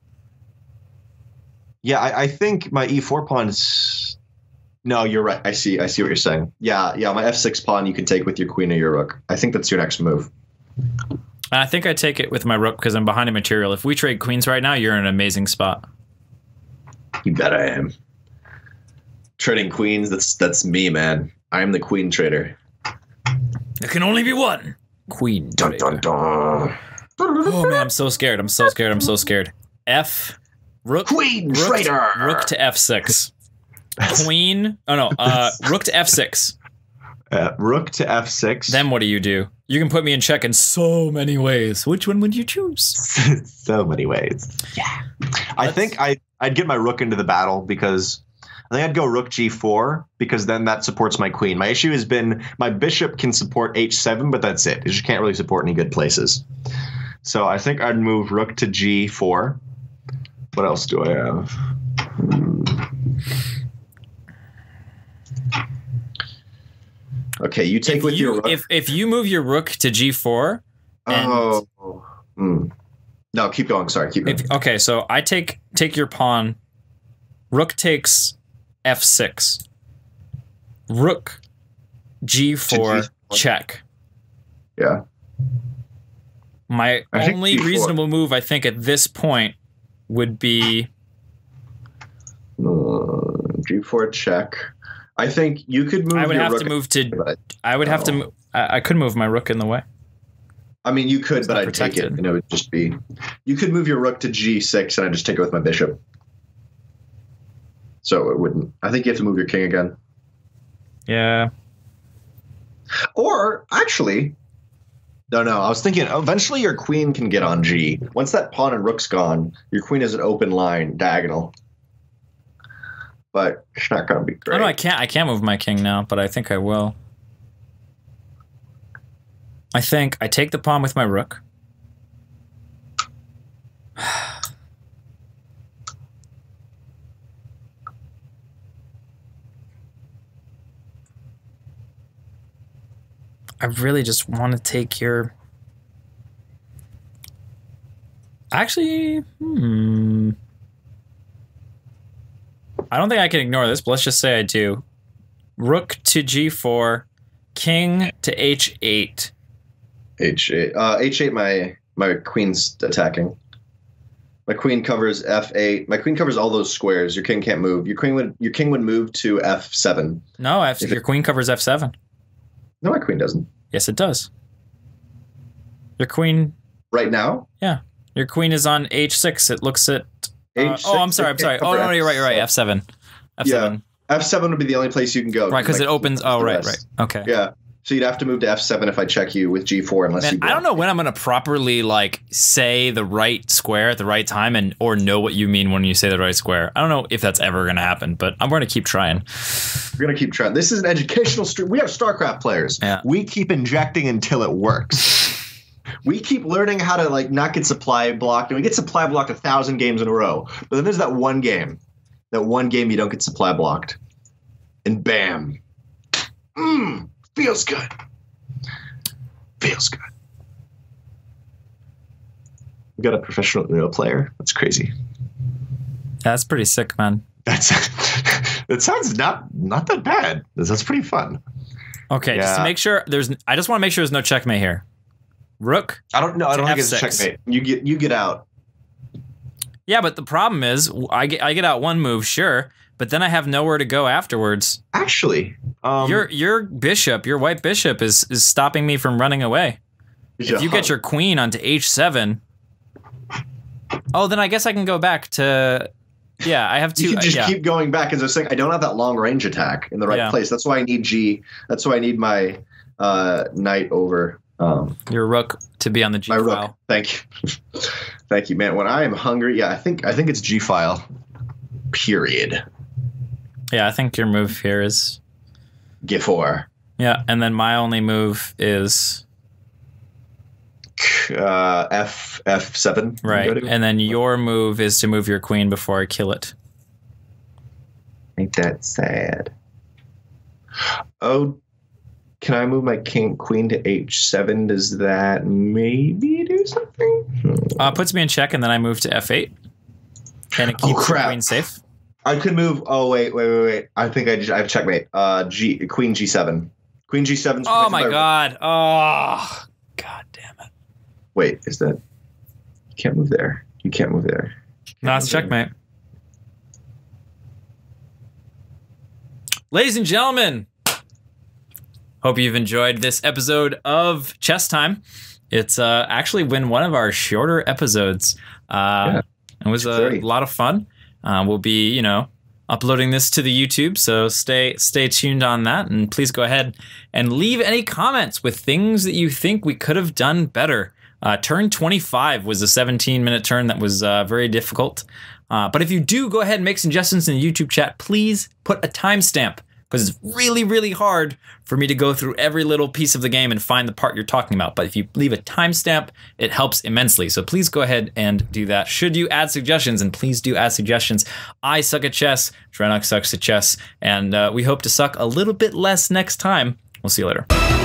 Yeah, I, I think my e four pawn is. No, you're right. I see. I see what you're saying. Yeah, yeah. My f six pawn you can take with your queen or your rook. I think that's your next move. I think I take it with my rook because I'm behind in material. If we trade queens right now, you're in an amazing spot. You bet I am. Trading queens. That's that's me, man. I am the queen trader. There can only be one queen. Dun dun dun. Oh man, I'm so scared. I'm so scared. I'm so scared. F, rook, Queen rook, trader. rook to F six. Queen. Oh no. Uh, rook to F six. Uh, rook to f six. Then what do you do? You can put me in check in so many ways. Which one would you choose? So many ways. Yeah. I Let's- think I, I'd get my rook into the battle because I think I'd go rook g four because then that supports my queen. My issue has been my bishop can support h seven, but that's it. It just can't really support any good places. So I think I'd move rook to g four. What else do I have? Hmm. Okay, you take If with you, your rook. if if you move your rook to G four, and oh. Hmm. No, keep going. Sorry, keep going. if, okay, so I take take your pawn. Rook takes F six. Rook G four G four. check. Yeah. My I think only G four. reasonable move, I think, at this point would be Uh, g four check. I think you could move. I would your have rook to move to. but I would have to. Oh. mo- I, I could move my rook in the way. I mean, you could, It's but not I'd take it. protected. And it would just be. You could move your rook to g six, and I just take it with my bishop. So it wouldn't. I think you have to move your king again. Yeah. Or actually, no, no. I was thinking eventually your queen can get on G. Once that pawn and rook's gone, your queen has an open line diagonal. But it's not going to be great. Oh no, I can't. I can't move my king now, but I think I will. I think I take the pawn with my rook. I really just want to take your. Actually, hmm. I don't think I can ignore this, but let's just say I do. Rook to G four, king to H eight. H eight. Uh, H eight. My my queen's attacking. My queen covers F eight. My queen covers all those squares. Your king can't move. Your queen would your king would move to F seven. No, F, If your queen covers F seven. No, my queen doesn't. Yes, it does. Your queen, Right now. yeah, your queen is on H six. It looks at. Uh, H six, oh, I'm sorry. I'm it sorry. can't Oh cover no, you're right. You're right. F F seven. F seven. F seven would be the only place you can go. Right, because my it opens. queen Oh, the right, rest. right. Okay. Yeah. So you'd have to move to F seven if I check you with G four, unless Man, you. I don't block. know when I'm gonna properly like say the right square at the right time, and or know what you mean when you say the right square. I don't know if that's ever gonna happen, but I'm gonna keep trying. We're gonna keep trying. This is an educational stream. We are StarCraft players. Yeah. We keep injecting until it works. We keep learning how to like not get supply blocked, and we get supply blocked a thousand games in a row. But then there's that one game, that one game you don't get supply blocked, and bam, mmm, feels good. Feels good. We got a professional Uno player. That's crazy. That's pretty sick, man. That's that sounds not not that bad. That's pretty fun. Okay, just to Yeah. make sure there's. I just want to make sure there's no checkmate here. Rook. I don't know. I don't To think it's a F six. checkmate. You get you get out. Yeah, but the problem is, I get I get out one move, sure, but then I have nowhere to go afterwards. Actually, um, your your bishop, your white bishop, is is stopping me from running away. If you get your queen onto h seven, oh, then I guess I can go back to. Yeah, I have two. You can just yeah. keep going back. As I was saying, I don't have that long range attack in the right Yeah. place. That's why I need G. That's why I need my uh, knight over. Um, Your rook to be on the G my file. rook. Thank you, thank you, man. When I am hungry, yeah, I think I think it's G file. Period. Yeah, I think your move here is. G four. Yeah, and then my only move is. Uh, F F seven. Right, and then your move is to move your queen before I kill it. Ain't that sad? Oh, can I move my king queen to h seven? Does that maybe do something? Hmm. Uh, puts me in check, and then I move to f eight, and it Oh, keeps the crap. queen safe. I could move. Oh wait, wait, wait, wait. I think I just I have checkmate. Uh, G queen G seven. Queen G seven. Oh my god! Oh, god damn it! Wait, is that? You can't move there. You can't move there. Can't No, it's move there. checkmate. Ladies and gentlemen, hope you've enjoyed this episode of Chess Time. It's uh, actually been one of our shorter episodes. Uh, Yeah, it was a thirty. lot of fun. Uh, we'll be, you know, uploading this to the YouTube, so stay stay tuned on that. And please go ahead and leave any comments with things that you think we could have done better. Uh, turn twenty-five was a seventeen minute turn that was uh, very difficult. Uh, but if you do go ahead and make suggestions in the YouTube chat, please put a timestamp, because it's really, really hard for me to go through every little piece of the game and find the part you're talking about. But if you leave a timestamp, it helps immensely. So please go ahead and do that. Should you add suggestions, and please do add suggestions. I suck at chess, DrennoC sucks at chess, and uh, we hope to suck a little bit less next time. We'll see you later.